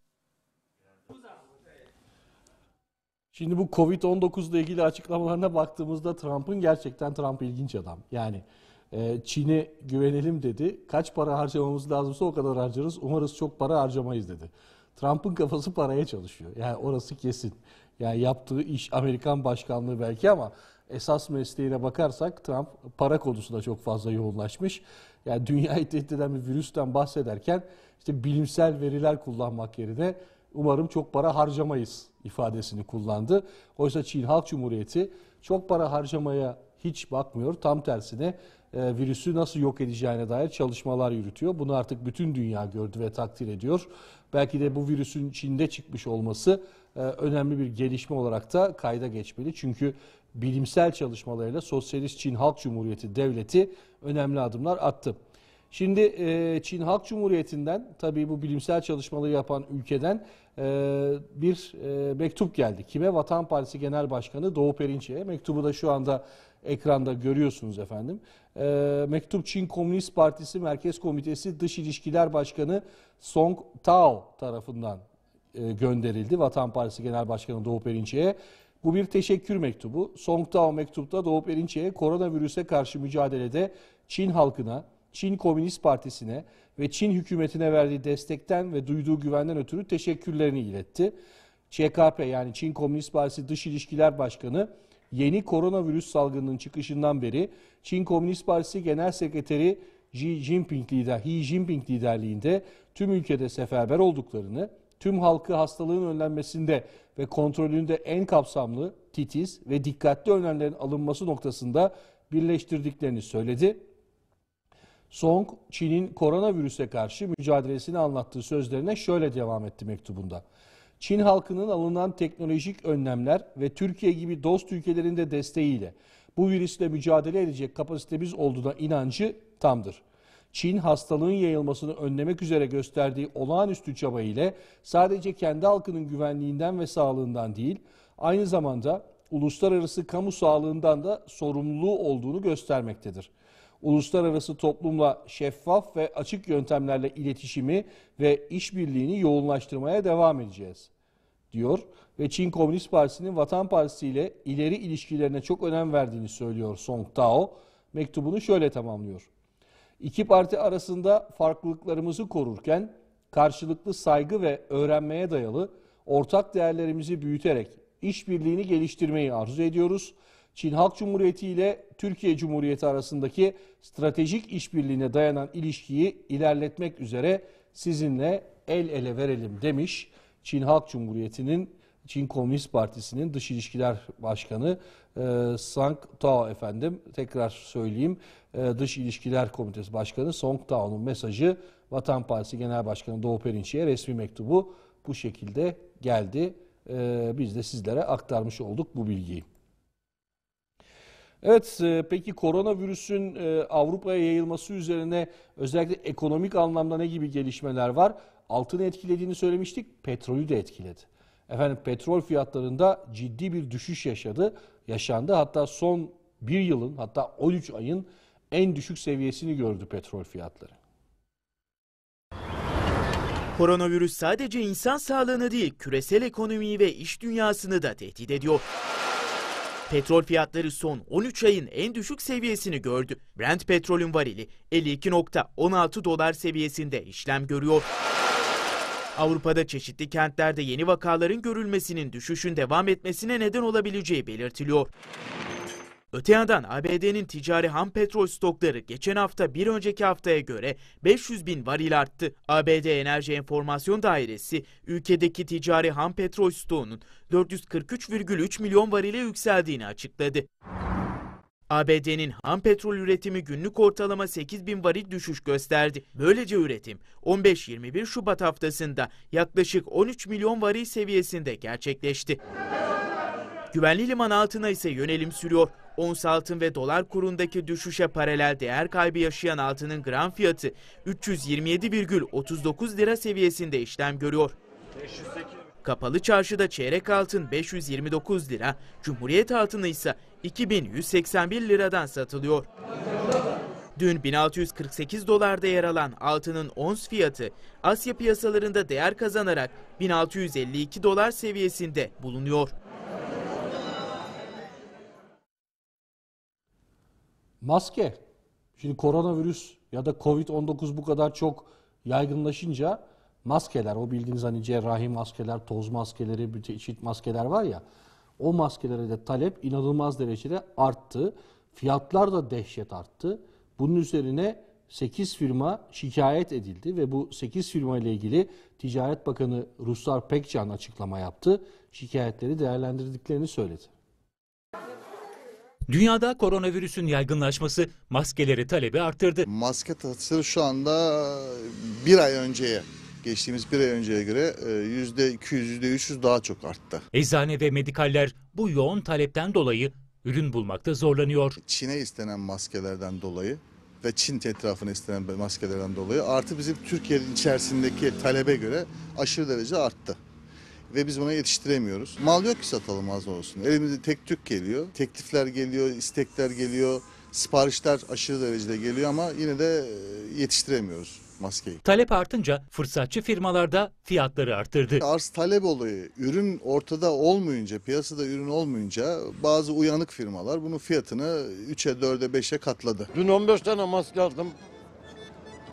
Şimdi bu Covid on dokuz ile ilgili açıklamalarına baktığımızda Trump'ın gerçekten Trump ilginç adam. Yani e, Çin'e güvenelim dedi. Kaç para harcamamız lazımsa o kadar harcarız. Umarız çok para harcamayız dedi. Trump'ın kafası paraya çalışıyor. Yani orası kesin. Yani yaptığı iş Amerikan başkanlığı belki ama esas mesleğine bakarsak Trump para konusunda çok fazla yoğunlaşmış. Yani dünyayı tehdit eden bir virüsten bahsederken işte bilimsel veriler kullanmak yerine umarım çok para harcamayız ifadesini kullandı. Oysa Çin Halk Cumhuriyeti çok para harcamaya hiç bakmıyor. Tam tersine e, virüsü nasıl yok edeceğine dair çalışmalar yürütüyor. Bunu artık bütün dünya gördü ve takdir ediyor. Belki de bu virüsün Çin'de çıkmış olması e, önemli bir gelişme olarak da kayda geçmeli. Çünkü bilimsel çalışmalarıyla Sosyalist Çin Halk Cumhuriyeti devleti önemli adımlar attı. Şimdi e, Çin Halk Cumhuriyeti'nden tabii bu bilimsel çalışmaları yapan ülkeden e, bir e, mektup geldi. Kime? Vatan Partisi Genel Başkanı Doğu Perinçek'e. Mektubu da şu anda ekranda görüyorsunuz efendim. E, mektup Çin Komünist Partisi Merkez Komitesi Dış İlişkiler Başkanı Song Tao tarafından e, gönderildi. Vatan Partisi Genel Başkanı Doğu Perinçek'e. Bu bir teşekkür mektubu. Song Tao mektupta Doğu Perinçek'e koronavirüse karşı mücadelede Çin halkına, Çin Komünist Partisi'ne ve Çin hükümetine verdiği destekten ve duyduğu güvenden ötürü teşekkürlerini iletti. Ç K P yani Çin Komünist Partisi Dış İlişkiler Başkanı yeni koronavirüs salgınının çıkışından beri Çin Komünist Partisi Genel Sekreteri Xi Jinping, lider, Xi Jinping liderliğinde tüm ülkede seferber olduklarını, tüm halkı hastalığın önlenmesinde ve kontrolünde en kapsamlı, titiz ve dikkatli önlemlerin alınması noktasında birleştirdiklerini söyledi. Song, Çin'in koronavirüse karşı mücadelesini anlattığı sözlerine şöyle devam etti mektubunda. Çin halkının alınan teknolojik önlemler ve Türkiye gibi dost ülkelerin de desteğiyle bu virüsle mücadele edecek kapasitemiz olduğuna inancı tamdır. Çin hastalığın yayılmasını önlemek üzere gösterdiği olağanüstü çaba ile sadece kendi halkının güvenliğinden ve sağlığından değil, aynı zamanda uluslararası kamu sağlığından da sorumluluğu olduğunu göstermektedir. Uluslararası toplumla şeffaf ve açık yöntemlerle iletişimi ve işbirliğini yoğunlaştırmaya devam edeceğiz, diyor ve Çin Komünist Partisi'nin Vatan Partisi ile ileri ilişkilerine çok önem verdiğini söylüyor Song Tao. Mektubunu şöyle tamamlıyor. İki parti arasında farklılıklarımızı korurken karşılıklı saygı ve öğrenmeye dayalı ortak değerlerimizi büyüterek işbirliğini geliştirmeyi arzu ediyoruz. Çin Halk Cumhuriyeti ile Türkiye Cumhuriyeti arasındaki stratejik işbirliğine dayanan ilişkiyi ilerletmek üzere sizinle el ele verelim demiş. Çin Halk Cumhuriyeti'nin, Çin Komünist Partisi'nin Dış İlişkiler Başkanı e, Song Tao efendim. Tekrar söyleyeyim, e, Dış İlişkiler Komitesi Başkanı Song Tao'nun mesajı Vatan Partisi Genel Başkanı Doğu Perinçek'e resmi mektubu bu şekilde geldi. E, biz de sizlere aktarmış olduk bu bilgiyi. Evet, peki koronavirüsün Avrupa'ya yayılması üzerine özellikle ekonomik anlamda ne gibi gelişmeler var? Altını etkilediğini söylemiştik, petrolü de etkiledi. Efendim petrol fiyatlarında ciddi bir düşüş yaşadı, yaşandı. Hatta son bir yılın, hatta on üç ayın en düşük seviyesini gördü petrol fiyatları. Koronavirüs sadece insan sağlığını değil, küresel ekonomiyi ve iş dünyasını da tehdit ediyor. Petrol fiyatları son on üç ayın en düşük seviyesini gördü. Brent petrolün varili elli iki nokta on altı dolar seviyesinde işlem görüyor. Avrupa'da çeşitli kentlerde yeni vakaların görülmesinin düşüşün devam etmesine neden olabileceği belirtiliyor. Öte yandan A B D'nin ticari ham petrol stokları geçen hafta bir önceki haftaya göre beş yüz bin varil arttı. A B D Enerji Enformasyon Dairesi ülkedeki ticari ham petrol stoğunun dört yüz kırk üç virgül üç milyon varile yükseldiğini açıkladı. A B D'nin ham petrol üretimi günlük ortalama sekiz bin varil düşüş gösterdi. Böylece üretim on beş yirmi bir Şubat haftasında yaklaşık on üç milyon varil seviyesinde gerçekleşti. Güvenli liman altına ise yönelim sürüyor. Ons altın ve dolar kurundaki düşüşe paralel değer kaybı yaşayan altının gram fiyatı üç yüz yirmi yedi virgül otuz dokuz lira seviyesinde işlem görüyor. Kapalı çarşıda çeyrek altın beş yüz yirmi dokuz lira, Cumhuriyet altını ise iki bin yüz seksen bir liradan satılıyor. Dün bin altı yüz kırk sekiz dolarda yer alan altının ons fiyatı Asya piyasalarında değer kazanarak bin altı yüz elli iki dolar seviyesinde bulunuyor. Maske. Şimdi koronavirüs ya da kovid on dokuz bu kadar çok yaygınlaşınca maskeler, o bildiğiniz hani cerrahi maskeler, toz maskeleri, bir çeşit maskeler var ya, o maskelere de talep inanılmaz derecede arttı. Fiyatlar da dehşet arttı. Bunun üzerine sekiz firma şikayet edildi ve bu sekiz firma ile ilgili Ticaret Bakanı Ruslar Pekcan açıklama yaptı. Şikayetleri değerlendirdiklerini söyledi. Dünyada koronavirüsün yaygınlaşması maskeleri talebi arttırdı. Maske satışları şu anda bir ay önceye, geçtiğimiz bir ay önceye göre yüzde iki yüz, yüzde üç yüz daha çok arttı. Eczane ve medikaller bu yoğun talepten dolayı ürün bulmakta zorlanıyor. Çin'e istenen maskelerden dolayı ve Çin etrafına istenen maskelerden dolayı artı bizim Türkiye'nin içerisindeki talebe göre aşırı derece arttı. Ve biz buna yetiştiremiyoruz. Mal yok ki satalım az olsun. Elimizde tek tük geliyor. Teklifler geliyor, istekler geliyor. Siparişler aşırı derecede geliyor ama yine de yetiştiremiyoruz maskeyi. Talep artınca fırsatçı firmalarda fiyatları arttırdı. Arz talep olayı, ürün ortada olmayınca, piyasada ürün olmayınca bazı uyanık firmalar bunun fiyatını üçe, dörde, beşe katladı. Dün on beş tane maske aldım.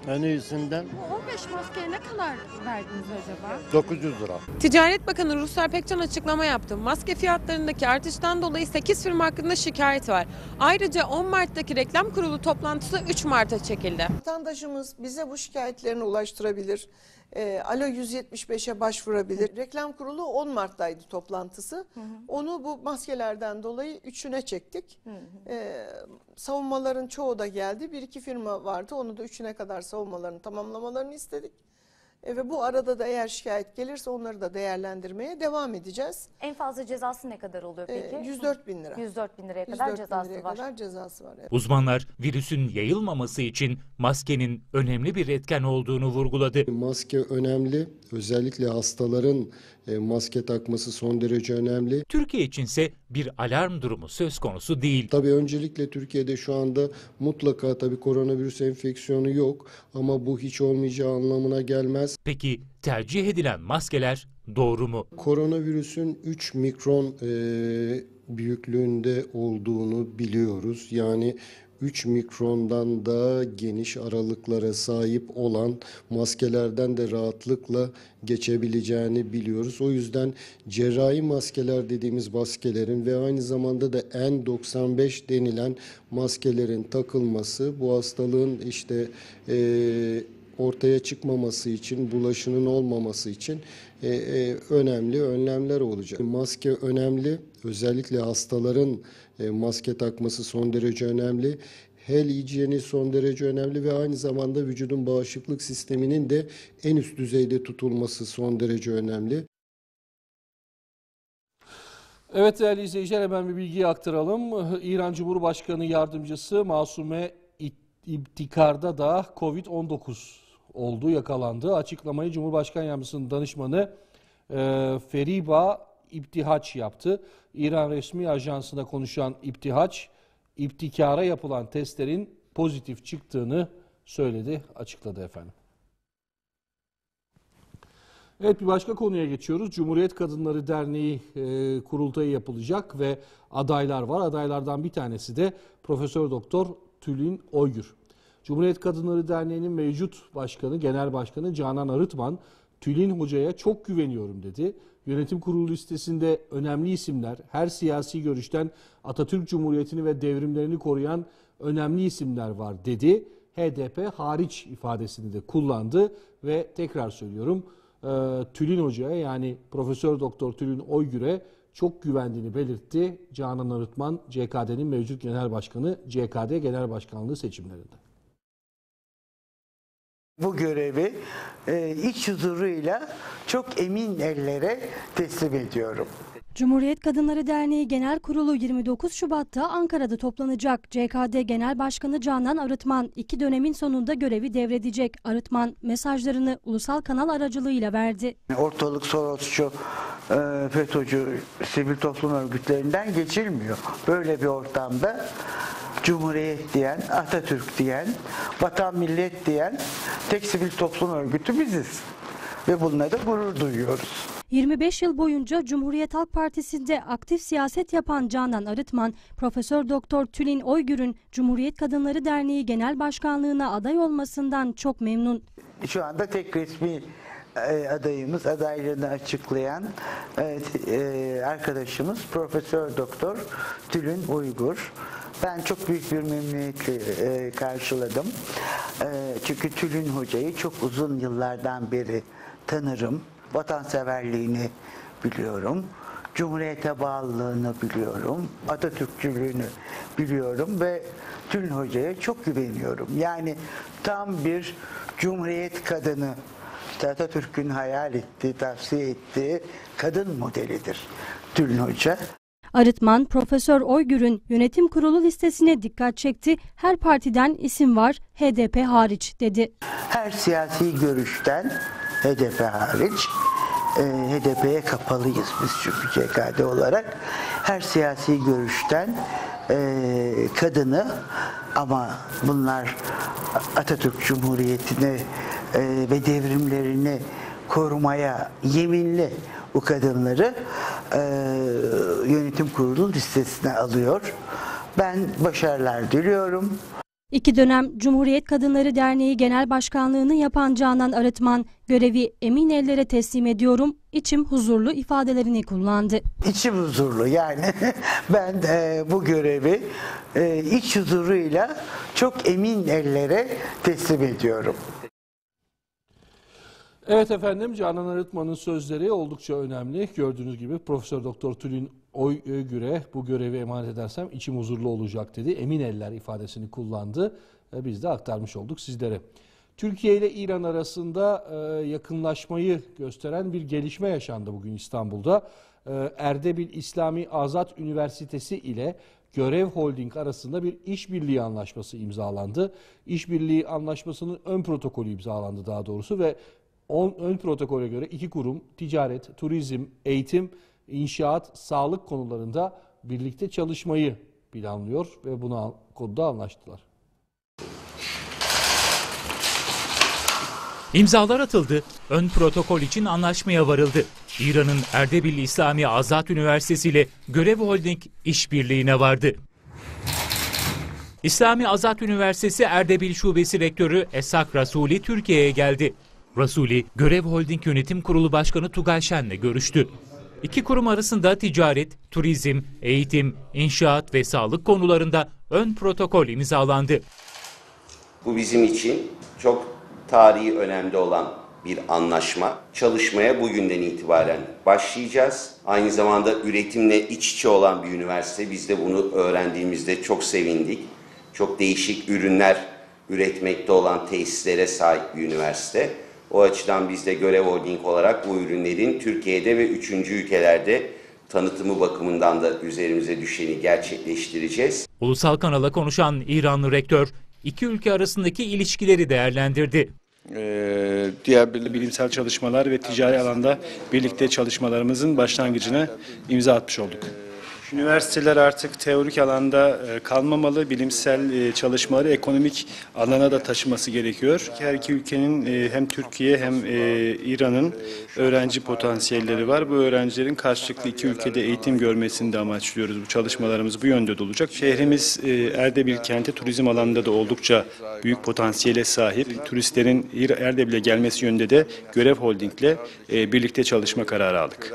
En iyisinden Bu on beş maskeye ne kadar verdiniz acaba? dokuz yüz lira. Ticaret Bakanı Ruslar Pekcan açıklama yaptı. Maske fiyatlarındaki artıştan dolayı sekiz firma hakkında şikayet var. Ayrıca on Mart'taki reklam kurulu toplantısı üç Mart'a çekildi. Vatandaşımız bize bu şikayetlerini ulaştırabilir. E, Alo yüz yetmiş beşe başvurabilir. Reklam kurulu on Mart'taydı toplantısı. Hı hı. Onu bu maskelerden dolayı üçüne çektik. Hı hı. E, savunmaların çoğu da geldi. Bir iki firma vardı. Onu da üçüne kadar savunmalarını tamamlamalarını istedik. E, ve bu arada da eğer şikayet gelirse onları da değerlendirmeye devam edeceğiz. En fazla cezası ne kadar oluyor peki? E, yüz dört bin lira. yüz dört bin liraya kadar cezası liraya var. kadar cezası var. Evet. Uzmanlar virüsün yayılmaması için maskenin önemli bir etken olduğunu vurguladı. Maske önemli. Özellikle hastaların maske takması son derece önemli. Türkiye içinse bir alarm durumu söz konusu değil. Tabii öncelikle Türkiye'de şu anda mutlaka tabii koronavirüs enfeksiyonu yok ama bu hiç olmayacağı anlamına gelmez. Peki tercih edilen maskeler doğru mu? Koronavirüsün üç mikron e, büyüklüğünde olduğunu biliyoruz. Yani üç mikrondan daha geniş aralıklara sahip olan maskelerden de rahatlıkla geçebileceğini biliyoruz. O yüzden cerrahi maskeler dediğimiz maskelerin ve aynı zamanda da N doksan beş denilen maskelerin takılması bu hastalığın işte e, ortaya çıkmaması için, bulaşının olmaması için e, e, önemli önlemler olacak. Maske önemli. Özellikle hastaların e, maske takması son derece önemli. El hijyeni son derece önemli ve aynı zamanda vücudun bağışıklık sisteminin de en üst düzeyde tutulması son derece önemli. Evet değerli izleyiciler, hemen bir bilgiyi aktaralım. İran Cumhurbaşkanı Yardımcısı Masume İbtikar'da da kovid on dokuz oldu, yakalandı. Açıklamayı Cumhurbaşkanı Yardımcısının danışmanı e, Feriba İbtihaç yaptı. İran resmi ajansına konuşan İbtihaç, İbtikar'a yapılan testlerin pozitif çıktığını söyledi, açıkladı efendim. Evet, bir başka konuya geçiyoruz. Cumhuriyet Kadınları Derneği e, kurultayı yapılacak ve adaylar var. Adaylardan bir tanesi de Profesör Doktor Tülin Oygür. Cumhuriyet Kadınları Derneği'nin mevcut başkanı, genel başkanı Canan Arıtman, Tülin Hoca'ya çok güveniyorum dedi. Yönetim kurulu listesinde önemli isimler, her siyasi görüşten Atatürk Cumhuriyeti'ni ve devrimlerini koruyan önemli isimler var dedi. H D P hariç ifadesini de kullandı ve tekrar söylüyorum, Tülin Hoca'ya, yani Profesör Doktor Tülin Oygür'e çok güvendiğini belirtti Canan Arıtman, C K D'nin mevcut genel başkanı, C K D Genel Başkanlığı seçimlerinde. Bu görevi e, iç huzuruyla çok emin ellere teslim ediyorum. Cumhuriyet Kadınları Derneği Genel Kurulu yirmi dokuz Şubat'ta Ankara'da toplanacak. C K D Genel Başkanı Canan Arıtman iki dönemin sonunda görevi devredecek. Arıtman mesajlarını ulusal kanal aracılığıyla verdi. Ortalık Sorosçu, e, FETÖ'cü, sivil toplum örgütlerinden geçilmiyor. Böyle bir ortamda Cumhuriyet diyen, Atatürk diyen, vatan millet diyen tek sivil toplum örgütü biziz. Ve bununla da gurur duyuyoruz. yirmi beş yıl boyunca Cumhuriyet Halk Partisi'nde aktif siyaset yapan Canan Arıtman, Profesör Doktor Tülin Oygür'ün Cumhuriyet Kadınları Derneği Genel Başkanlığına aday olmasından çok memnun. Şu anda tek resmi adayımız, adaylığını açıklayan e, arkadaşımız Profesör Doktor Tülin Uygur. Ben çok büyük bir memnuniyetle e, karşıladım. E, çünkü Tülin Hoca'yı çok uzun yıllardan beri tanırım. Vatanseverliğini biliyorum. Cumhuriyete bağlılığını biliyorum. Atatürkçülüğünü biliyorum ve Tülin Hoca'ya çok güveniyorum. Yani tam bir Cumhuriyet kadını. Atatürk'ün hayal ettiği, tavsiye ettiği kadın modelidir Tülin Hoca. Arıtman, Profesör Oygür'ün yönetim kurulu listesine dikkat çekti. Her partiden isim var, H D P hariç dedi. Her siyasi görüşten H D P hariç, e, H D P'ye kapalıyız biz çünkü C K D olarak. Her siyasi görüşten e, kadını, ama bunlar Atatürk Cumhuriyeti'ni e, ve devrimlerini korumaya yeminli bu kadınları e, yönetim kurulu listesine alıyor. Ben başarılar diliyorum. İki dönem Cumhuriyet Kadınları Derneği Genel Başkanlığını yapan Canan Arıtman, görevi emin ellere teslim ediyorum, içim huzurlu ifadelerini kullandı. İçim huzurlu, yani ben de bu görevi e, iç huzuruyla çok emin ellere teslim ediyorum. Evet efendim, Canan Arıtman'ın sözleri oldukça önemli. Gördüğünüz gibi Profesör Doktor Tülin Oygür'e bu görevi emanet edersem içim huzurlu olacak dedi. Emin eller ifadesini kullandı. Biz de aktarmış olduk sizlere. Türkiye ile İran arasında yakınlaşmayı gösteren bir gelişme yaşandı bugün İstanbul'da. Erdebil İslami Azat Üniversitesi ile Görev Holding arasında bir işbirliği anlaşması imzalandı. İşbirliği anlaşmasının ön protokolü imzalandı daha doğrusu ve on, ön protokole göre iki kurum ticaret, turizm, eğitim, inşaat, sağlık konularında birlikte çalışmayı planlıyor ve buna konuda anlaştılar. İmzalar atıldı, ön protokol için anlaşmaya varıldı. İran'ın Erdebil İslami Azat Üniversitesi ile Görev Holding işbirliğine vardı. İslami Azat Üniversitesi Erdebil Şubesi Rektörü Esak Rasuli Türkiye'ye geldi. Rasuli, Görev Holding Yönetim Kurulu Başkanı Tugay Şen'le görüştü. İki kurum arasında ticaret, turizm, eğitim, inşaat ve sağlık konularında ön protokol imzalandı. Bu bizim için çok tarihi önemli olan bir anlaşma. Çalışmaya bugünden itibaren başlayacağız. Aynı zamanda üretimle iç içe olan bir üniversite. Biz de bunu öğrendiğimizde çok sevindik. Çok değişik ürünler üretmekte olan tesislere sahip bir üniversite. O açıdan biz de Görev Holding olarak bu ürünlerin Türkiye'de ve üçüncü ülkelerde tanıtımı bakımından da üzerimize düşeni gerçekleştireceğiz. Ulusal kanala konuşan İranlı rektör, iki ülke arasındaki ilişkileri değerlendirdi. Ee, diğer bilimsel çalışmalar ve ticari alanda birlikte çalışmalarımızın başlangıcına imza atmış olduk. Üniversiteler artık teorik alanda kalmamalı, bilimsel çalışmaları ekonomik alana da taşıması gerekiyor. Her iki ülkenin hem Türkiye hem İran'ın öğrenci potansiyelleri var. Bu öğrencilerin karşılıklı iki ülkede eğitim görmesini de amaçlıyoruz. Bu çalışmalarımız bu yönde de olacak. Şehrimiz Erdebil kenti turizm alanında da oldukça büyük potansiyele sahip. Turistlerin Erdebil'e gelmesi yönünde de Görev Holding'le birlikte çalışma kararı aldık.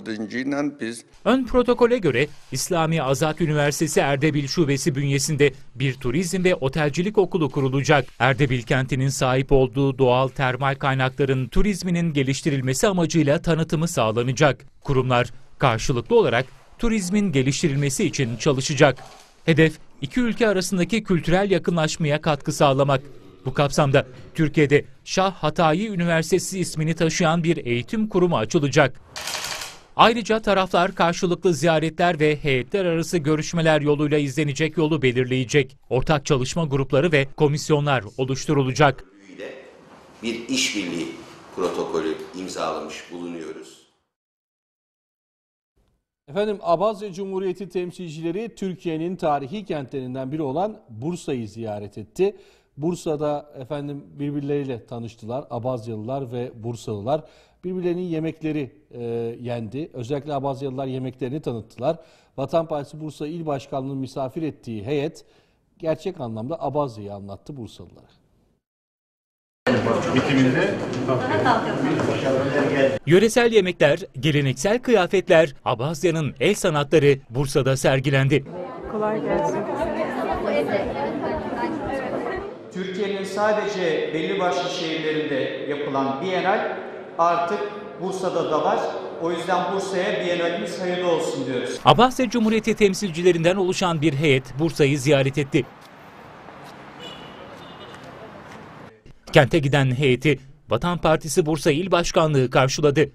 Ön protokole göre İslami Azat Üniversitesi Erdebil Şubesi bünyesinde bir turizm ve otelcilik okulu kurulacak. Erdebil kentinin sahip olduğu doğal termal kaynakların turizminin geliştirilmesi amacıyla tanıtımı sağlanacak. Kurumlar karşılıklı olarak turizmin geliştirilmesi için çalışacak. Hedef iki ülke arasındaki kültürel yakınlaşmaya katkı sağlamak. Bu kapsamda Türkiye'de Şah Hatayi Üniversitesi ismini taşıyan bir eğitim kurumu açılacak. Ayrıca taraflar karşılıklı ziyaretler ve heyetler arası görüşmeler yoluyla izlenecek yolu belirleyecek. Ortak çalışma grupları ve komisyonlar oluşturulacak. Bir işbirliği protokolü imzalamış bulunuyoruz. Efendim, Abazya Cumhuriyeti temsilcileri Türkiye'nin tarihi kentlerinden biri olan Bursa'yı ziyaret etti. Bursa'da efendim birbirleriyle tanıştılar. Abazyalılar ve Bursalılar. Birbirlerinin yemekleri e, yendi. Özellikle Abazyalılar yemeklerini tanıttılar. Vatan Partisi Bursa İl Başkanlığı'nın misafir ettiği heyet gerçek anlamda Abazya'yı anlattı Bursalılara. Yöresel yemekler, geleneksel kıyafetler, Abazya'nın el sanatları Bursa'da sergilendi. Kolay gelsin. Türkiye'nin sadece belli başlı şehirlerinde yapılan Bienal artık Bursa'da da var. O yüzden Bursa'ya Bienalimiz hayırlı olsun diyoruz. Abazya Cumhuriyeti temsilcilerinden oluşan bir heyet Bursa'yı ziyaret etti. Kente giden heyeti Vatan Partisi Bursa İl Başkanlığı karşıladı.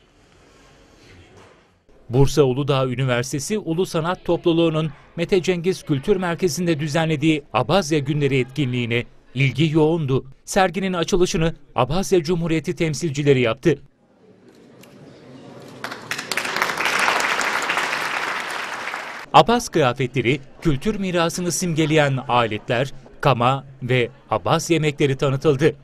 Bursa Uludağ Üniversitesi Ulu Sanat Topluluğu'nun Mete Cengiz Kültür Merkezi'nde düzenlediği Abazya Günleri etkinliğine ilgi yoğundu. Serginin açılışını Abazya Cumhuriyeti temsilcileri yaptı. Abaz kıyafetleri, kültür mirasını simgeleyen aletler, kama ve Abaz yemekleri tanıtıldı.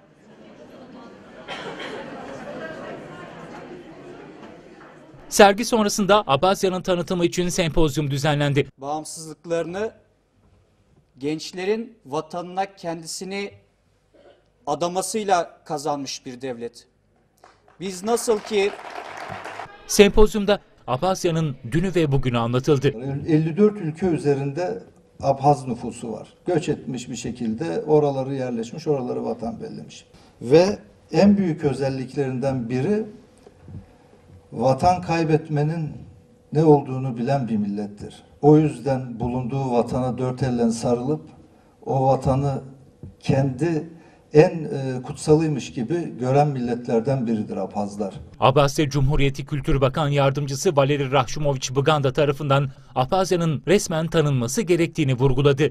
Sergi sonrasında Abazya'nın tanıtımı için sempozyum düzenlendi. Bağımsızlıklarını gençlerin vatanına kendisini adamasıyla kazanmış bir devlet. Biz nasıl ki Sempozyumda Abhazya'nın dünü ve bugünü anlatıldı. elli dört ülke üzerinde Abhaz nüfusu var. Göç etmiş bir şekilde oraları yerleşmiş, oraları vatan bellemiş. Ve en büyük özelliklerinden biri vatan kaybetmenin ne olduğunu bilen bir millettir. O yüzden bulunduğu vatana dört elle sarılıp o vatanı kendi en e, kutsalıymış gibi gören milletlerden biridir Abhazlar. Abhazya Cumhuriyeti Kültür Bakan Yardımcısı Valeri Rahşumoviç Buganda tarafından Abhazya'nın resmen tanınması gerektiğini vurguladı.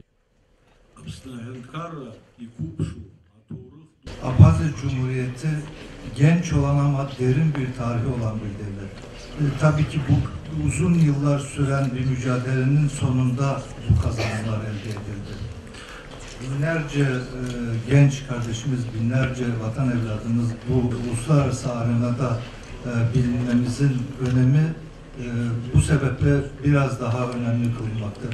Abhazya Cumhuriyeti genç olan ama derin bir tarihi olan bir devlet. E, tabii ki bu uzun yıllar süren bir mücadelenin sonunda bu kazanımlar elde edildi. Binlerce e, genç kardeşimiz, binlerce vatan evladımız bu uluslararası arenada e, bilinmemizin önemi e, bu sebeple biraz daha önemli kılınmaktadır.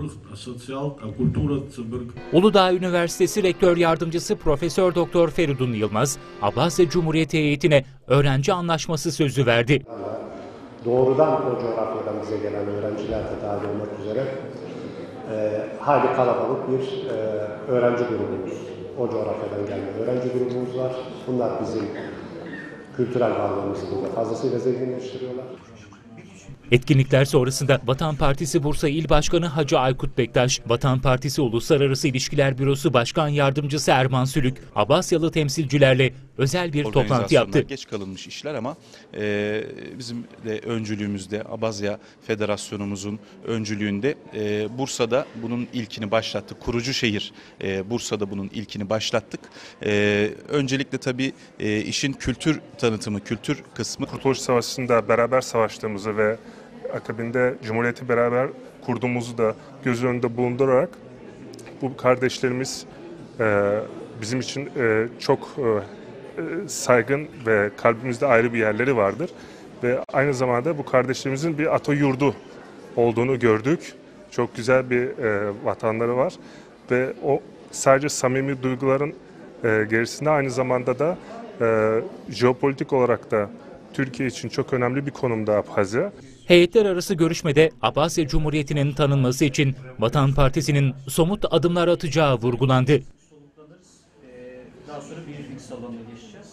Uludağ Üniversitesi Rektör Yardımcısı Profesör Doktor Feridun Yılmaz, Abhazya Cumhuriyeti heyetine öğrenci anlaşması sözü verdi. Doğrudan o coğrafyadan bize gelen öğrenciler de dahil olmak üzere e, hayli kalabalık bir e, öğrenci grubumuz, o coğrafyadan gelen öğrenci grubumuz var. Bunlar bizim kültürel varlığımızı burada fazlasıyla zenginleştiriyorlar. Etkinlikler sonrasında Vatan Partisi Bursa İl Başkanı Hacı Aykut Bektaş, Vatan Partisi Uluslararası İlişkiler Bürosu Başkan Yardımcısı Erman Sülük, Abhazyalı temsilcilerle özel bir toplantı yaptı. Geç kalınmış işler ama e, bizim de öncülüğümüzde, Abhazya Federasyonumuzun öncülüğünde e, Bursa'da bunun ilkini başlattık. Kurucu şehir e, Bursa'da bunun ilkini başlattık. E, öncelikle tabii e, işin kültür tanıtımı, kültür kısmı. Kurtuluş Savaşı'nda beraber savaştığımızı ve akabinde Cumhuriyeti beraber kurduğumuzu da göz önünde bulundurarak bu kardeşlerimiz e, bizim için e, çok e, saygın ve kalbimizde ayrı bir yerleri vardır. Ve aynı zamanda bu kardeşlerimizin bir ata yurdu olduğunu gördük. Çok güzel bir e, vatanları var ve o sadece samimi duyguların e, gerisinde aynı zamanda da e, jeopolitik olarak da Türkiye için çok önemli bir konumda Abhazya. Heyetler arası görüşmede Abhazya Cumhuriyeti'nin tanınması için Vatan Partisi'nin somut adımlar atacağı vurgulandı. Daha sonra briefing salonuna geçeceğiz.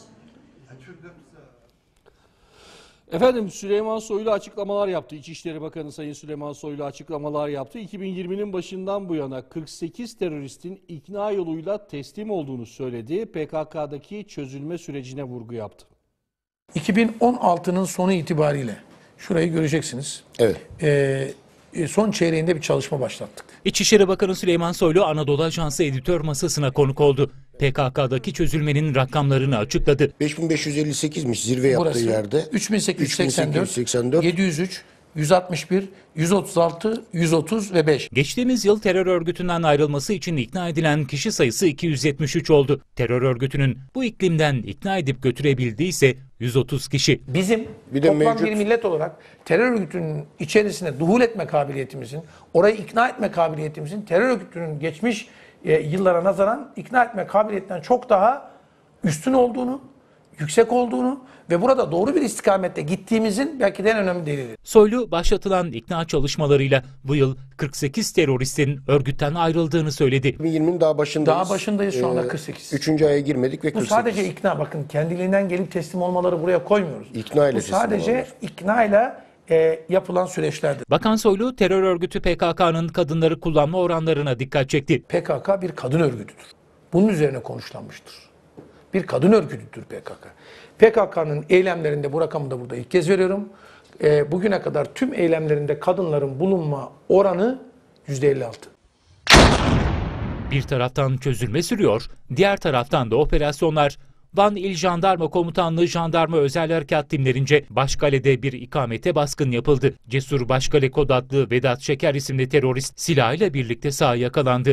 Efendim Süleyman Soylu açıklamalar yaptı. İçişleri Bakanı Sayın Süleyman Soylu açıklamalar yaptı. iki bin yirminin başından bu yana kırk sekiz teröristin ikna yoluyla teslim olduğunu söyledi. P K K'daki çözülme sürecine vurgu yaptı. iki bin on altının sonu itibariyle şurayı göreceksiniz. Evet. Ee, son çeyreğinde bir çalışma başlattık. İçişleri Bakanı Süleyman Soylu Anadolu Ajansı editör masasına konuk oldu. P K K'daki çözülmenin rakamlarını açıkladı. beş bin beş yüz elli sekizmiş zirve yaptığı Burası, yerde. üç bin sekiz yüz seksen dört, yedi yüz üç, yüz altmış bir, yüz otuz altı, yüz otuz ve beş. Geçtiğimiz yıl terör örgütünden ayrılması için ikna edilen kişi sayısı iki yüz yetmiş üç oldu. Terör örgütünün bu iklimden ikna edip götürebildiği ise yüz otuz kişi. Bizim bir de toplam mevcut... bir millet olarak terör örgütünün içerisine duhul etme kabiliyetimizin, orayı ikna etme kabiliyetimizin terör örgütünün geçmiş e, yıllara nazaran ikna etme kabiliyetinden çok daha üstün olduğunu, yüksek olduğunu ve burada doğru bir istikamette gittiğimizin belki de en önemli delili. Soylu başlatılan ikna çalışmalarıyla bu yıl kırk sekiz teröristin örgütten ayrıldığını söyledi. iki bin yirminin daha başındayız. Daha başındayız şu anda kırk sekiz. Üçüncü aya girmedik ve Bu kırk sekiz. sadece ikna, bakın kendiliğinden gelip teslim olmaları buraya koymuyoruz. İkna ile Bu sadece ikna ile e, yapılan süreçlerdir. Bakan Soylu terör örgütü P K K'nın kadınları kullanma oranlarına dikkat çekti. P K K bir kadın örgütüdür. Bunun üzerine konuşlanmıştır. Bir kadın örgütüdür P K K. P K K'nın eylemlerinde, bu rakamı da burada ilk kez veriyorum, e, bugüne kadar tüm eylemlerinde kadınların bulunma oranı yüzde elli altı. Bir taraftan çözülme sürüyor, diğer taraftan da operasyonlar. Van İl Jandarma Komutanlığı Jandarma Özel Harekat Timlerince Başkale'de bir ikamete baskın yapıldı. Cesur Başkale kod adlı Vedat Şeker isimli terörist silahıyla birlikte sağa yakalandı.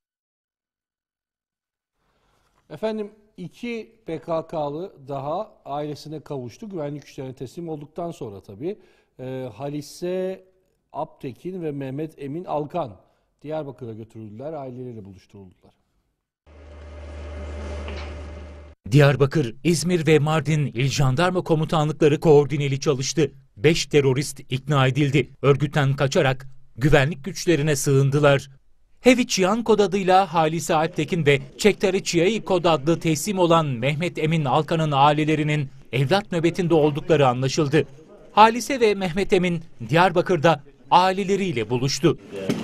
Efendim iki P K K'lı daha ailesine kavuştu. Güvenlik güçlerine teslim olduktan sonra tabii. E, Halise Aptekin ve Mehmet Emin Alkan Diyarbakır'a götürüldüler, aileleriyle buluşturuldular. Diyarbakır, İzmir ve Mardin İl Jandarma Komutanlıkları koordineli çalıştı. beş terörist ikna edildi. Örgütten kaçarak güvenlik güçlerine sığındılar. Heviçyan kod adıyla Halise Alptekin ve Çektari Çiyai kod adlı teslim olan Mehmet Emin Alkan'ın ailelerinin evlat nöbetinde oldukları anlaşıldı. Halise ve Mehmet Emin Diyarbakır'da aileleriyle buluştu.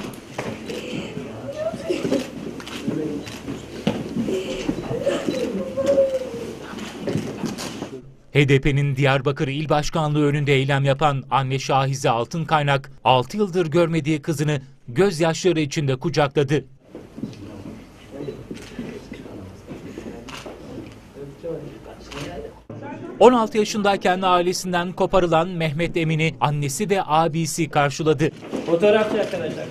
H D P'nin Diyarbakır İl Başkanlığı önünde eylem yapan anne Şahize Altınkaynak, altı yıldır görmediği kızını gözyaşları içinde kucakladı. on altı yaşındayken ailesinden koparılan Mehmet Emin'i annesi ve abisi karşıladı. Fotoğrafçı arkadaşlar.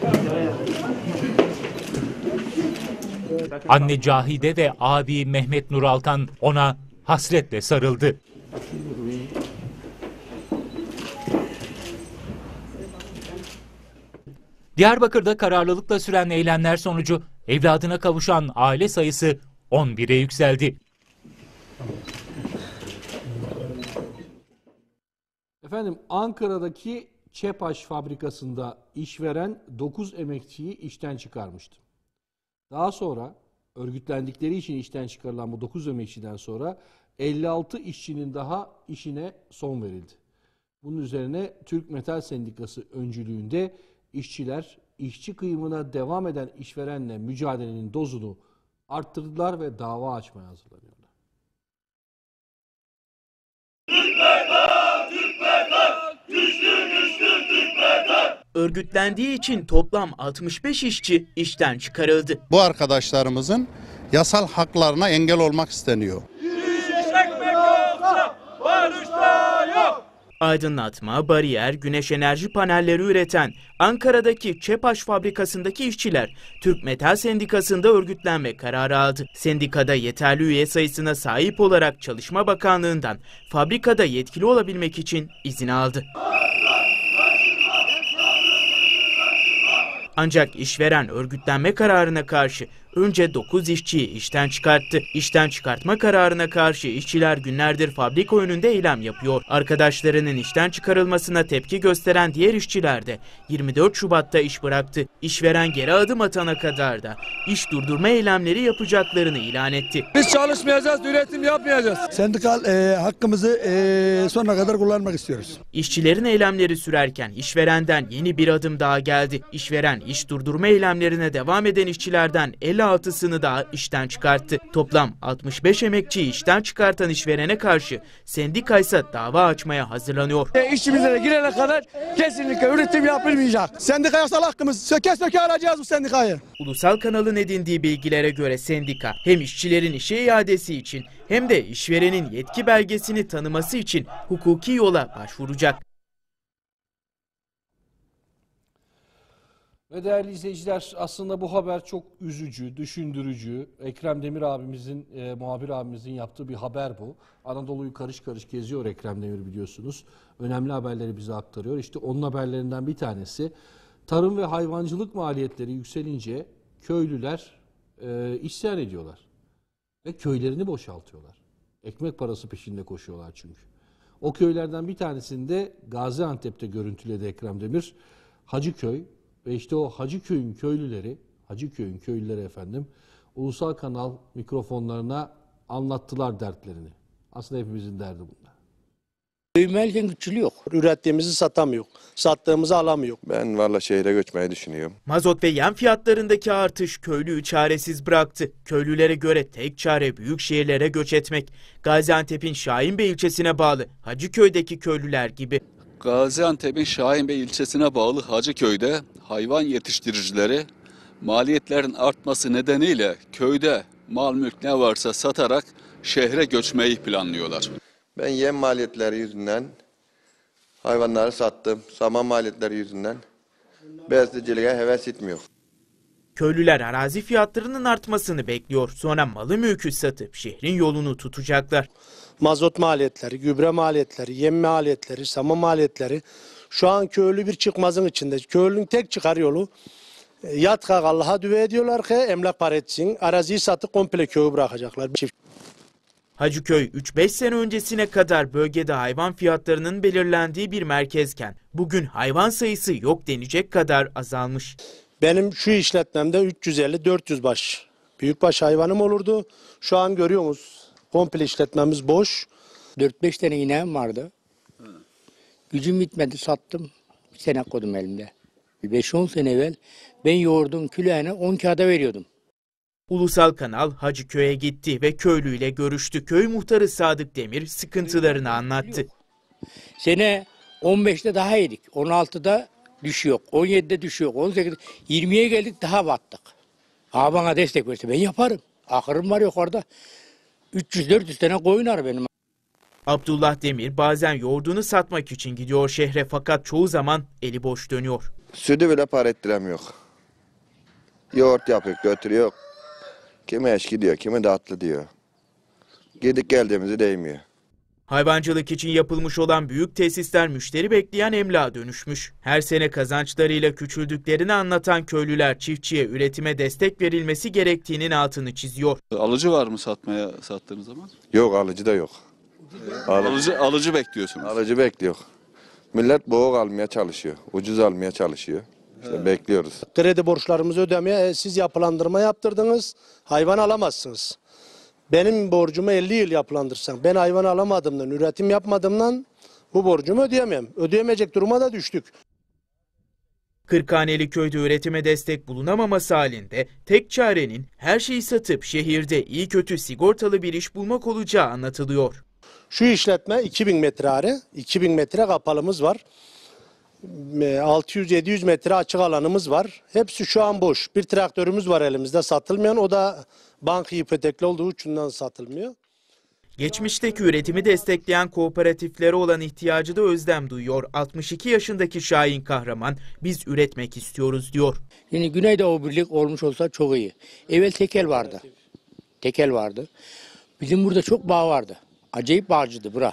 Anne Cahide ve abi Mehmet Nur Alkan ona hasretle sarıldı. Diyarbakır'da kararlılıkla süren eylemler sonucu evladına kavuşan aile sayısı on bire yükseldi. Efendim, Ankara'daki Çepaş fabrikasında işveren dokuz emekçiyi işten çıkarmıştı. Daha sonra örgütlendikleri için işten çıkarılan bu dokuz emekçiden sonra elli altı işçinin daha işine son verildi. Bunun üzerine Türk Metal Sendikası öncülüğünde işçiler işçi kıyımına devam eden işverenle mücadelenin dozunu arttırdılar ve dava açmaya hazırlanıyorlar. Örgütlendiği için toplam altmış beş işçi işten çıkarıldı. Bu arkadaşlarımızın yasal haklarına engel olmak isteniyor. Aydınlatma, bariyer, güneş enerji panelleri üreten Ankara'daki Çepaş fabrikasındaki işçiler Türk Metal Sendikası'nda örgütlenme kararı aldı. Sendikada yeterli üye sayısına sahip olarak Çalışma Bakanlığı'ndan fabrikada yetkili olabilmek için izin aldı. Ancak işveren örgütlenme kararına karşı önce dokuz işçiyi işten çıkarttı. İşten çıkartma kararına karşı işçiler günlerdir fabrika önünde eylem yapıyor. Arkadaşlarının işten çıkarılmasına tepki gösteren diğer işçiler de yirmi dört Şubat'ta iş bıraktı. İşveren geri adım atana kadar da iş durdurma eylemleri yapacaklarını ilan etti. Biz çalışmayacağız, üretim yapmayacağız. Sendikal e, hakkımızı e, sonuna kadar kullanmak istiyoruz. İşçilerin eylemleri sürerken işverenden yeni bir adım daha geldi. İşveren iş durdurma eylemlerine devam eden işçilerden elli altısını da işten çıkarttı. Toplam altmış beş emekçiyi işten çıkartan işverene karşı sendika ise dava açmaya hazırlanıyor. E, işçimize girene kadar kesinlikle üretim yapılmayacak. Sendika yasal hakkımız. Söke söke alacağız bu sendikayı. Ulusal kanalın edindiği bilgilere göre sendika hem işçilerin işe iadesi için hem de işverenin yetki belgesini tanıması için hukuki yola başvuracak. Ve değerli izleyiciler, aslında bu haber çok üzücü, düşündürücü. Ekrem Demir abimizin, e, muhabir abimizin yaptığı bir haber bu. Anadolu'yu karış karış geziyor Ekrem Demir, biliyorsunuz. Önemli haberleri bize aktarıyor. İşte onun haberlerinden bir tanesi. Tarım ve hayvancılık maliyetleri yükselince köylüler e, isyan ediyorlar. Ve köylerini boşaltıyorlar. Ekmek parası peşinde koşuyorlar çünkü. O köylerden bir tanesinde Gaziantep'te görüntüledi Ekrem Demir. Hacıköy. Ve işte o Hacıköy'ün köylüleri, Hacıköy'ün köylüleri efendim, ulusal kanal mikrofonlarına anlattılar dertlerini. Aslında hepimizin derdi bunlar. Büyümelken güçlü yok. Ürettiğimizi satamıyor. Sattığımızı alamıyor. Ben valla şehre göçmeyi düşünüyorum. Mazot ve yem fiyatlarındaki artış köylüyü çaresiz bıraktı. Köylülere göre tek çare büyük şehirlere göç etmek. Gaziantep'in Şahinbey ilçesine bağlı Hacıköy'deki köylüler gibi. Gaziantep'in Şahinbey ilçesine bağlı Hacıköy'de hayvan yetiştiricileri maliyetlerin artması nedeniyle köyde mal mülk ne varsa satarak şehre göçmeyi planlıyorlar. Ben yem maliyetleri yüzünden hayvanları sattım. Saman maliyetleri yüzünden besleyiciliğe heves etmiyor. Köylüler arazi fiyatlarının artmasını bekliyor. Sonra malı mülkü satıp şehrin yolunu tutacaklar. Mazot maliyetleri, gübre maliyetleri, yem maliyetleri, saman maliyetleri. Şu an köylü bir çıkmazın içinde. Köylünün tek çıkar yolu Yatka Allah'a dua ediyorlar ki emlak para etsin. Araziyi satıp komple köyü bırakacaklar. Hacıköy üç beş sene öncesine kadar bölgede hayvan fiyatlarının belirlendiği bir merkezken bugün hayvan sayısı yok denecek kadar azalmış. Benim şu işletmemde üç yüz elli dört yüz baş büyükbaş hayvanım olurdu. Şu an görüyorsunuz komple işletmemiz boş. dört beş tane ineğim vardı. Gücüm bitmedi, sattım. Bir sene koydum elimde. Bir beş on sene evvel ben yoğurdum kiloğuna on kağıda veriyordum. Ulusal Kanal Hacıköy'e gitti ve köylüyle görüştü. Köy muhtarı Sadık Demir sıkıntılarını anlattı. Sene on beşte daha yedik. on altıda düşüyor. on yedide düşüyor. on sekizde yirmiye geldik, daha battık. Ha bana destek verse ben yaparım. Ahırım var yukarıda. üç yüz dört yüz tane koyun var benim. Abdullah Demir bazen yoğurdunu satmak için gidiyor şehre fakat çoğu zaman eli boş dönüyor. Sütü bile para ettiremiyor. Yoğurt yapıyor, götürüyor. Kimi eşki diyor, kimi tatlı diyor. Gidip geldiğimizi değmiyor. Hayvancılık için yapılmış olan büyük tesisler müşteri bekleyen emlağa dönüşmüş. Her sene kazançlarıyla küçüldüklerini anlatan köylüler çiftçiye üretime destek verilmesi gerektiğinin altını çiziyor. Alıcı var mı satmaya sattığınız zaman? Yok, alıcı da yok. Alıcı, alıcı bekliyorsunuz. Alıcı bekliyor. Millet boğuk almaya çalışıyor, ucuz almaya çalışıyor. İşte evet. Bekliyoruz. Kredi borçlarımızı ödemeye e, siz yapılandırma yaptırdınız, hayvan alamazsınız. Benim borcumu elli yıl yapılandırsan, ben hayvan alamadığımdan, üretim yapmadığımdan bu borcumu ödeyemem. Ödeyemeyecek duruma da düştük. Kırkhaneli köyde üretime destek bulunamaması halinde tek çarenin her şeyi satıp şehirde iyi kötü sigortalı bir iş bulmak olacağı anlatılıyor. Şu işletme iki bin metrekare, iki bin metre kapalımız var. altı yüz yedi yüz metre açık alanımız var. Hepsi şu an boş. Bir traktörümüz var elimizde satılmayan. O da banka ipotekli olduğu için satılmıyor. Geçmişteki üretimi destekleyen kooperatiflere olan ihtiyacı da özlem duyuyor. altmış iki yaşındaki Şahin Kahraman biz üretmek istiyoruz diyor. Yani Güneydoğu Birlik olmuş olsa çok iyi. Evvel tekel vardı. Tekel vardı. Bizim burada çok bağ vardı. Acayip bağcıydı bura.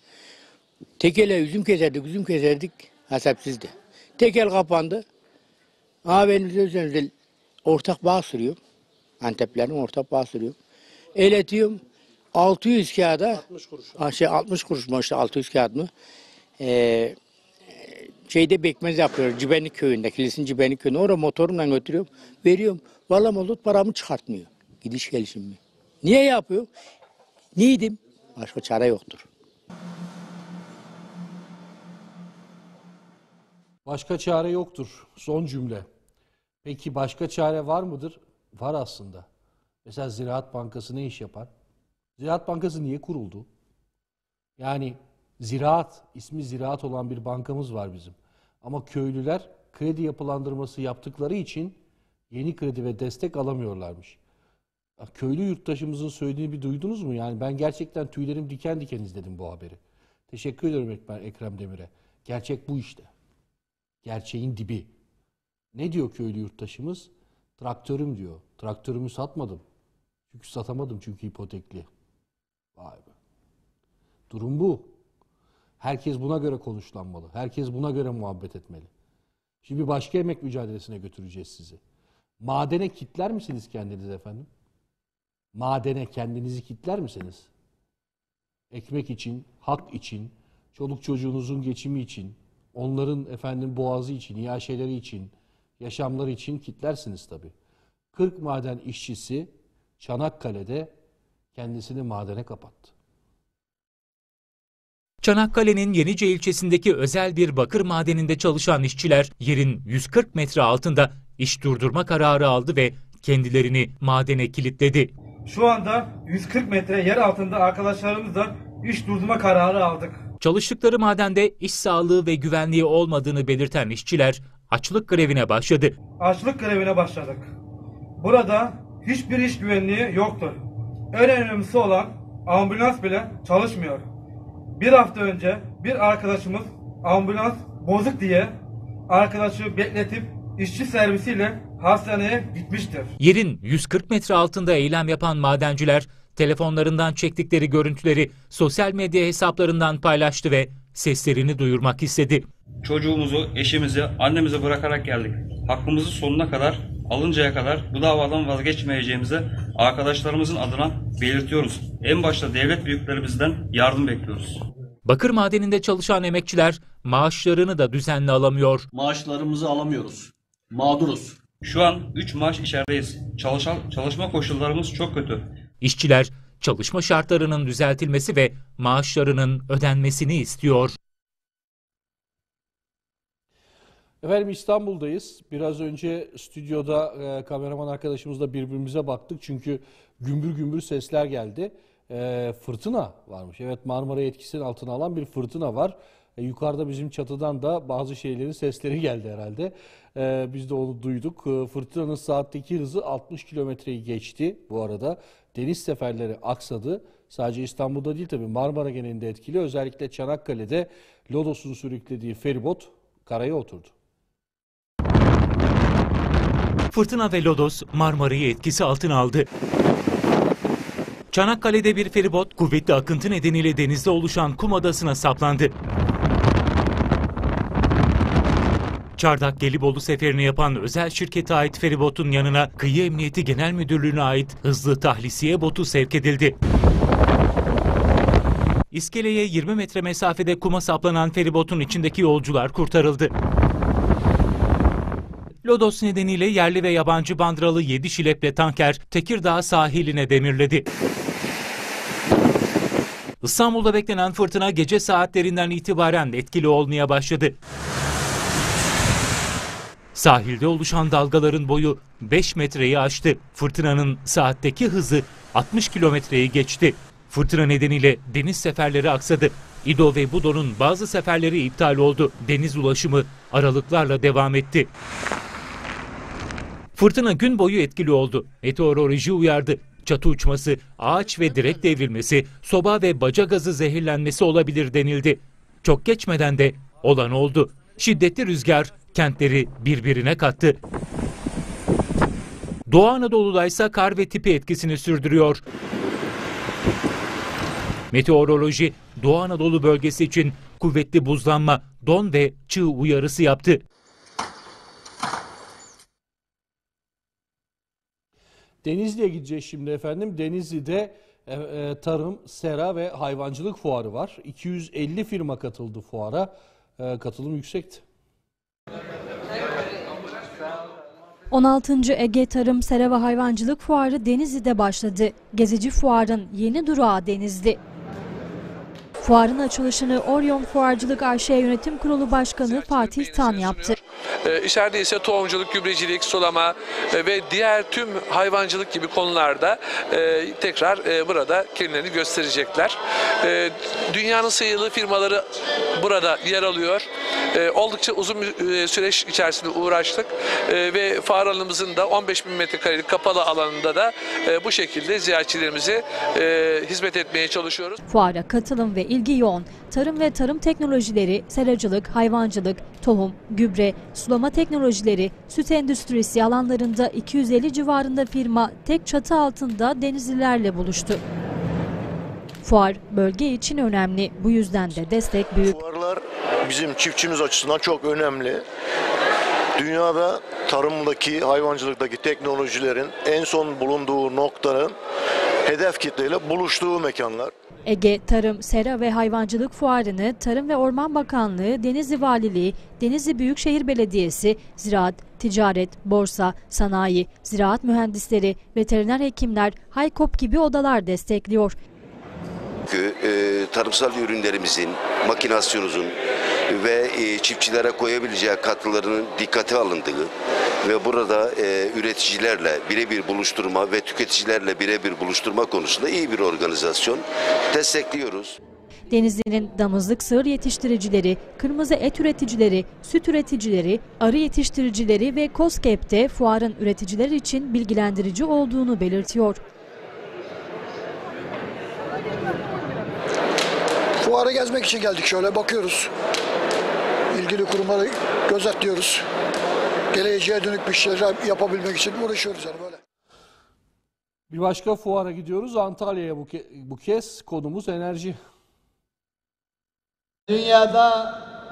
Tekele üzüm keserdik, üzüm keserdik. Hesapsızdı. Tekel kapandı. Aa ben özel özel ortak bağ sürüyorum. Anteplerin ortak bağ sürüyorum. Eletiyorum. altı yüz kağıda altmış kuruş. Şey altmış kuruş mu işte altı yüz kağıt mı? Ee, şeyde bekmez yapıyor. Cibenlik köyünde, Kilis'in Cibenlik köyünde. Oraya motorumla götürüyorum. Veriyorum. Vallahi mazot paramı çıkartmıyor. Gidiş gelişim mi? Niye yapıyor? Neydim? Başka çare yoktur. Başka çare yoktur. Son cümle. Peki başka çare var mıdır? Var aslında. Mesela Ziraat Bankası ne iş yapar? Ziraat Bankası niye kuruldu? Yani Ziraat, ismi Ziraat olan bir bankamız var bizim. Ama köylüler kredi yapılandırması yaptıkları için yeni kredi ve destek alamıyorlarmış. Köylü yurttaşımızın söylediğini bir duydunuz mu? Yani ben gerçekten tüylerim diken diken izledim bu haberi. Teşekkür ederim Ekrem Demir'e. Gerçek bu işte. Gerçeğin dibi. Ne diyor köylü yurttaşımız? Traktörüm diyor. Traktörümü satmadım. Çünkü satamadım çünkü ipotekli. Vay be. Durum bu. Herkes buna göre konuşlanmalı. Herkes buna göre muhabbet etmeli. Şimdi başka emek mücadelesine götüreceğiz sizi. Madene kitler misiniz kendiniz efendim? Madene kendinizi kitler misiniz? Ekmek için, hak için, çoluk çocuğunuzun geçimi için, onların efendim boğazı için, iaşeleri için, yaşamları için kitlersiniz tabii. kırk maden işçisi Çanakkale'de kendisini madene kapattı. Çanakkale'nin Yenice ilçesindeki özel bir bakır madeninde çalışan işçiler yerin yüz kırk metre altında iş durdurma kararı aldı ve kendilerini madene kilitledi. Şu anda yüz kırk metre yer altında arkadaşlarımızla iş durdurma kararı aldık. Çalıştıkları madende iş sağlığı ve güvenliği olmadığını belirten işçiler açlık grevine başladı. Açlık grevine başladık. Burada hiçbir iş güvenliği yoktur. En önemlisi olan ambulans bile çalışmıyor. Bir hafta önce bir arkadaşımız ambulans bozuk diye arkadaşı bekletip işçi servisiyle hastaneye gitmiştir. Yerin yüz kırk metre altında eylem yapan madenciler telefonlarından çektikleri görüntüleri sosyal medya hesaplarından paylaştı ve seslerini duyurmak istedi. Çocuğumuzu, eşimizi, annemizi bırakarak geldik. Hakkımızı sonuna kadar, alıncaya kadar bu davadan vazgeçmeyeceğimizi arkadaşlarımızın adına belirtiyoruz. En başta devlet büyüklerimizden yardım bekliyoruz. Bakır madeninde çalışan emekçiler maaşlarını da düzenli alamıyor. Maaşlarımızı alamıyoruz. Mağduruz. Şu an üç maaş içerideyiz. Çalışan, çalışma koşullarımız çok kötü. İşçiler çalışma şartlarının düzeltilmesi ve maaşlarının ödenmesini istiyor. Efendim İstanbul'dayız. Biraz önce stüdyoda e, kameraman arkadaşımızla birbirimize baktık. Çünkü gümbür gümbür sesler geldi. E, fırtına varmış. Evet, Marmara etkisinin altına alan bir fırtına var. E, yukarıda bizim çatıdan da bazı şeylerin sesleri geldi herhalde. E, biz de onu duyduk. E, fırtınanın saatteki hızı altmış kilometreyi geçti bu arada. Deniz seferleri aksadı. Sadece İstanbul'da değil tabii, Marmara genelinde etkili. Özellikle Çanakkale'de Lodos'un sürüklediği feribot karaya oturdu. Fırtına ve lodos Marmara'yı etkisi altına aldı. Çanakkale'de bir feribot kuvvetli akıntı nedeniyle denizde oluşan kum adasına saplandı. Çardak Gelibolu seferini yapan özel şirkete ait feribotun yanına Kıyı Emniyeti Genel Müdürlüğü'ne ait hızlı tahlisiye botu sevk edildi. İskeleye yirmi metre mesafede kuma saplanan feribotun içindeki yolcular kurtarıldı. Lodos nedeniyle yerli ve yabancı bandıralı yedi şileple tanker Tekirdağ sahiline demirledi. İstanbul'da beklenen fırtına gece saatlerinden itibaren etkili olmaya başladı. Sahilde oluşan dalgaların boyu beş metreyi aştı. Fırtınanın saatteki hızı altmış kilometreyi geçti. Fırtına nedeniyle deniz seferleri aksadı. İdo ve Budo'nun bazı seferleri iptal oldu. Deniz ulaşımı aralıklarla devam etti. Fırtına gün boyu etkili oldu. Meteoroloji uyardı. Çatı uçması, ağaç ve direk devrilmesi, soba ve baca gazı zehirlenmesi olabilir denildi. Çok geçmeden de olan oldu. Şiddetli rüzgar kentleri birbirine kattı. Doğu Anadolu'da ise kar ve tipi etkisini sürdürüyor. Meteoroloji Doğu Anadolu bölgesi için kuvvetli buzlanma, don ve çığ uyarısı yaptı. Denizli'ye gideceğiz şimdi efendim. Denizli'de e, e, tarım, sera ve hayvancılık fuarı var. iki yüz elli firma katıldı fuara. E, katılım yüksekti. on altıncı Ege Tarım, Sera ve Hayvancılık Fuarı Denizli'de başladı. Gezici fuarın yeni durağı Denizli. Fuarın açılışını Orion Fuarcılık A Ş Yönetim Kurulu Başkanı Fatih Tan yaptı. Ee, içeride ise tohumculuk, gübrecilik, sulama e, ve diğer tüm hayvancılık gibi konularda e, tekrar e, burada kendilerini gösterecekler. E, dünyanın sayılı firmaları burada yer alıyor. E, oldukça uzun bir süreç içerisinde uğraştık e, ve fuar alanımızın da on beş bin metrekarelik kapalı alanında da e, bu şekilde ziyaretçilerimize e, hizmet etmeye çalışıyoruz. Fuara katılım ve ilgi yoğun. Tarım ve tarım teknolojileri, seracılık, hayvancılık, tohum, gübre, sulama teknolojileri, süt endüstrisi alanlarında iki yüz elli civarında firma tek çatı altında Denizlilerle buluştu. Fuar bölge için önemli. Bu yüzden de destek büyük. Fuarlar bizim çiftçimiz açısından çok önemli. Dünyada tarımdaki, hayvancılıktaki teknolojilerin en son bulunduğu noktanın hedef kitleyle buluştuğu mekanlar. Ege Tarım, Sera ve Hayvancılık Fuarı'nı Tarım ve Orman Bakanlığı, Denizli Valiliği, Denizli Büyükşehir Belediyesi, Ziraat, Ticaret, Borsa, Sanayi, Ziraat Mühendisleri, Veteriner Hekimler, Haykop gibi odalar destekliyor. Çünkü e, tarımsal ürünlerimizin, makinasyonumuzun ve e, çiftçilere koyabileceği katkılarının dikkate alındığı ve burada e, üreticilerle birebir buluşturma ve tüketicilerle birebir buluşturma konusunda iyi bir organizasyon destekliyoruz. Denizli'nin damızlık sığır yetiştiricileri, kırmızı et üreticileri, süt üreticileri, arı yetiştiricileri ve KOSGEB'de fuarın üreticiler için bilgilendirici olduğunu belirtiyor. Fuarı gezmek için geldik, şöyle bakıyoruz. İlgili kurumları gözetliyoruz. Geleceğe dönük bir şeyler yapabilmek için uğraşıyoruz yani böyle. Bir başka fuara gidiyoruz. Antalya'ya bu, ke bu kez konumuz enerji. Dünyada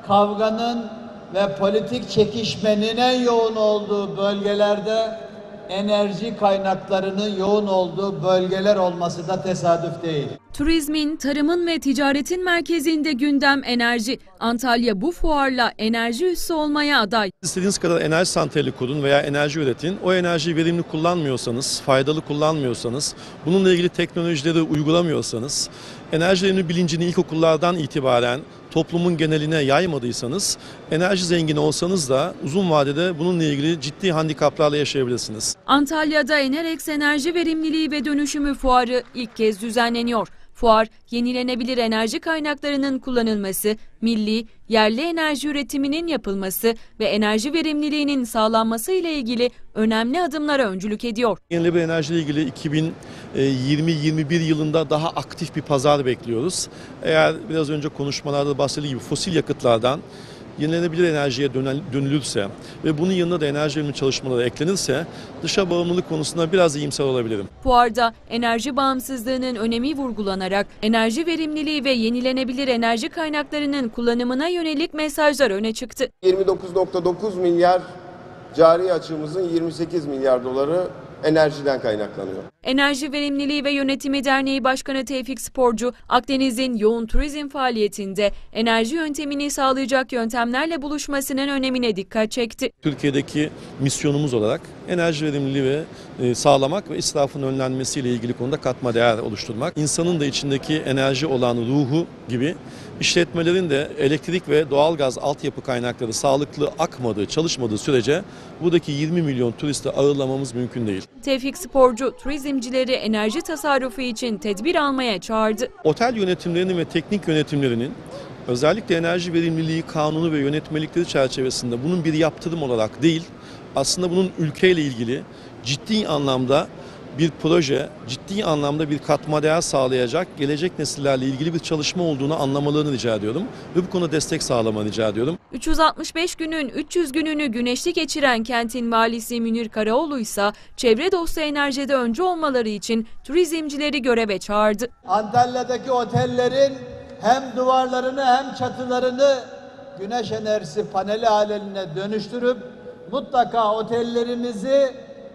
kavganın ve politik çekişmenin en yoğun olduğu bölgelerde enerji kaynaklarının yoğun olduğu bölgeler olması da tesadüf değil. Turizmin, tarımın ve ticaretin merkezinde gündem enerji. Antalya bu fuarla enerji üssü olmaya aday. İstediğiniz kadar enerji santrali kurun veya enerji üretin. O enerjiyi verimli kullanmıyorsanız, faydalı kullanmıyorsanız, bununla ilgili teknolojileri uygulamıyorsanız, enerji verimli bilincini ilkokullardan itibaren toplumun geneline yaymadıysanız, enerji zengini olsanız da uzun vadede bununla ilgili ciddi handikaplarla yaşayabilirsiniz. Antalya'da Enerex Enerji Verimliliği ve Dönüşümü Fuarı ilk kez düzenleniyor. Fuar, yenilenebilir enerji kaynaklarının kullanılması, milli, yerli enerji üretiminin yapılması ve enerji verimliliğinin sağlanması ile ilgili önemli adımlara öncülük ediyor. Yenilenebilir enerji ile ilgili iki bin yirmi yirmi bir yılında daha aktif bir pazar bekliyoruz. Eğer biraz önce konuşmalarda bahsedildiği gibi fosil yakıtlardan yenilenebilir enerjiye dönülürse ve bunun yanında da enerji verimli çalışmaları eklenirse dışa bağımlılık konusunda biraz iyimser olabilirim. Fuarda enerji bağımsızlığının önemi vurgulanarak enerji verimliliği ve yenilenebilir enerji kaynaklarının kullanımına yönelik mesajlar öne çıktı. yirmi dokuz nokta dokuz milyar cari açığımızın yirmi sekiz milyar doları enerjiden kaynaklanıyor. Enerji Verimliliği ve Yönetimi Derneği Başkanı Tevfik Sporcu, Akdeniz'in yoğun turizm faaliyetinde enerji yöntemini sağlayacak yöntemlerle buluşmasının önemine dikkat çekti. Türkiye'deki misyonumuz olarak enerji verimliliği ve e, sağlamak ve israfın önlenmesiyle ilgili konuda katma değer oluşturmak. İnsanın da içindeki enerji olan ruhu gibi işletmelerin de elektrik ve doğalgaz altyapı kaynakları sağlıklı akmadığı, çalışmadığı sürece buradaki yirmi milyon turisti ağırlamamız mümkün değil. Tevfik Sporcu, turizmcileri enerji tasarrufu için tedbir almaya çağırdı. Otel yönetimlerinin ve teknik yönetimlerinin özellikle enerji verimliliği kanunu ve yönetmelikleri çerçevesinde bunun bir yaptırım olarak değil, aslında bunun ülkeyle ilgili ciddi anlamda bir proje, ciddi anlamda bir katma değer sağlayacak, gelecek nesillerle ilgili bir çalışma olduğunu anlamalarını rica ediyorum ve bu konuda destek sağlamanı rica ediyorum. üç yüz altmış beş günün üç yüz gününü güneşli geçiren kentin valisi Münir Karaoğlu ise çevre dostu enerjide öncü olmaları için turizmcileri göreve çağırdı. Antalya'daki otellerin hem duvarlarını hem çatılarını güneş enerjisi paneli haline dönüştürüp mutlaka otellerimizi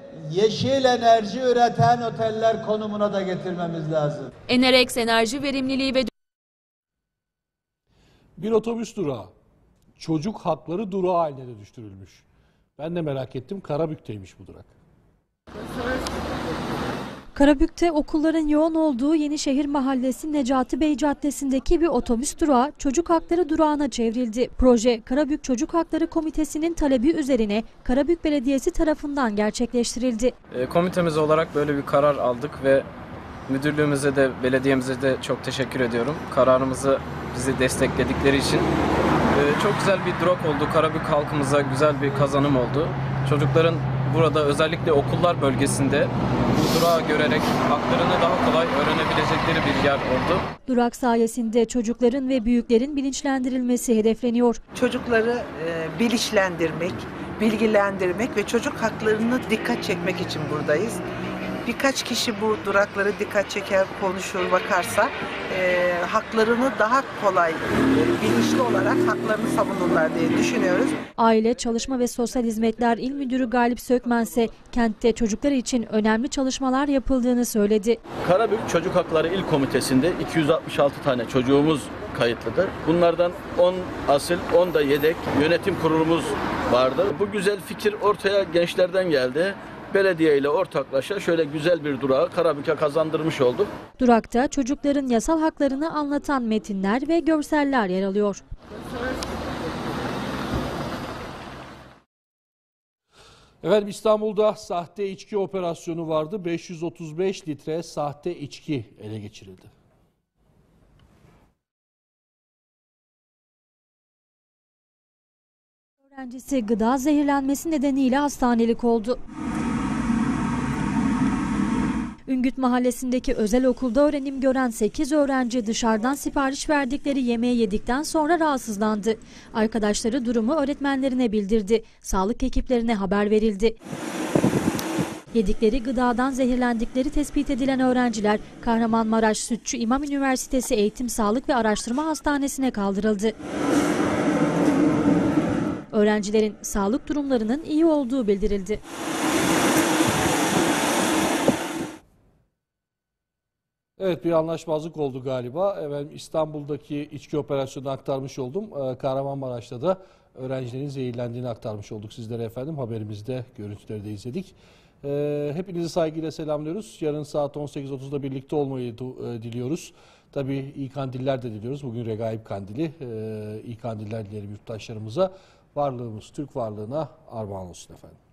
yeşil enerji üreten oteller konumuna da getirmemiz lazım. Enerex Enerji Verimliliği ve Bir otobüs durağı çocuk hakları durağı haline dönüştürülmüş. Ben de merak ettim, Karabük'teymiş bu durak. Karabük'te okulların yoğun olduğu Yenişehir Mahallesi Necati Bey Caddesi'ndeki bir otobüs durağı çocuk hakları durağına çevrildi. Proje Karabük Çocuk Hakları Komitesi'nin talebi üzerine Karabük Belediyesi tarafından gerçekleştirildi. E, komitemiz olarak böyle bir karar aldık ve müdürlüğümüze de belediyemize de çok teşekkür ediyorum. Kararımızı bizi destekledikleri için. E, çok güzel bir durak oldu. Karabük halkımıza güzel bir kazanım oldu. Çocukların burada özellikle okullar bölgesinde bu durağı görerek haklarını daha kolay öğrenebilecekleri bir yer oldu. Durak sayesinde çocukların ve büyüklerin bilinçlendirilmesi hedefleniyor. Çocukları e, bilinçlendirmek, bilgilendirmek ve çocuk haklarını dikkat çekmek için buradayız. Birkaç kişi bu durakları dikkat çeker, konuşur, bakarsa e, haklarını daha kolay, e, bilinçli olarak haklarını savunurlar diye düşünüyoruz. Aile, Çalışma ve Sosyal Hizmetler İl Müdürü Galip Sökmen ise kentte çocuklar için önemli çalışmalar yapıldığını söyledi. Karabük Çocuk Hakları İl Komitesi'nde iki yüz altmış altı tane çocuğumuz kayıtlıdır. Bunlardan on asil, on da yedek yönetim kurulumuz vardır. Bu güzel fikir ortaya gençlerden geldi. Belediye ile ortaklaşa şöyle güzel bir durağı Karabük'e kazandırmış olduk. Durakta çocukların yasal haklarını anlatan metinler ve görseller yer alıyor. Efendim, İstanbul'da sahte içki operasyonu vardı. beş yüz otuz beş litre sahte içki ele geçirildi. Öğrencisi gıda zehirlenmesi nedeniyle hastanelik oldu. Üngüt Mahallesi'ndeki özel okulda öğrenim gören sekiz öğrenci dışarıdan sipariş verdikleri yemeği yedikten sonra rahatsızlandı. Arkadaşları durumu öğretmenlerine bildirdi. Sağlık ekiplerine haber verildi. Yedikleri gıdadan zehirlendikleri tespit edilen öğrenciler Kahramanmaraş Sütçü İmam Üniversitesi Eğitim Sağlık ve Araştırma Hastanesi'ne kaldırıldı. Öğrencilerin sağlık durumlarının iyi olduğu bildirildi. Evet, bir anlaşmazlık oldu galiba. Efendim, İstanbul'daki içki operasyonunu aktarmış oldum. Ee, Kahramanmaraş'ta da öğrencilerin zehirlendiğini aktarmış olduk sizlere efendim. Haberimizde görüntüleri de izledik. Ee, hepinizi saygıyla selamlıyoruz. Yarın saat on sekiz otuzda birlikte olmayı e, diliyoruz. Tabii iyi kandiller de diliyoruz. Bugün Regaib Kandili. Ee, iyi kandiller dilerim yurttaşlarımıza. Varlığımız Türk varlığına armağan olsun efendim.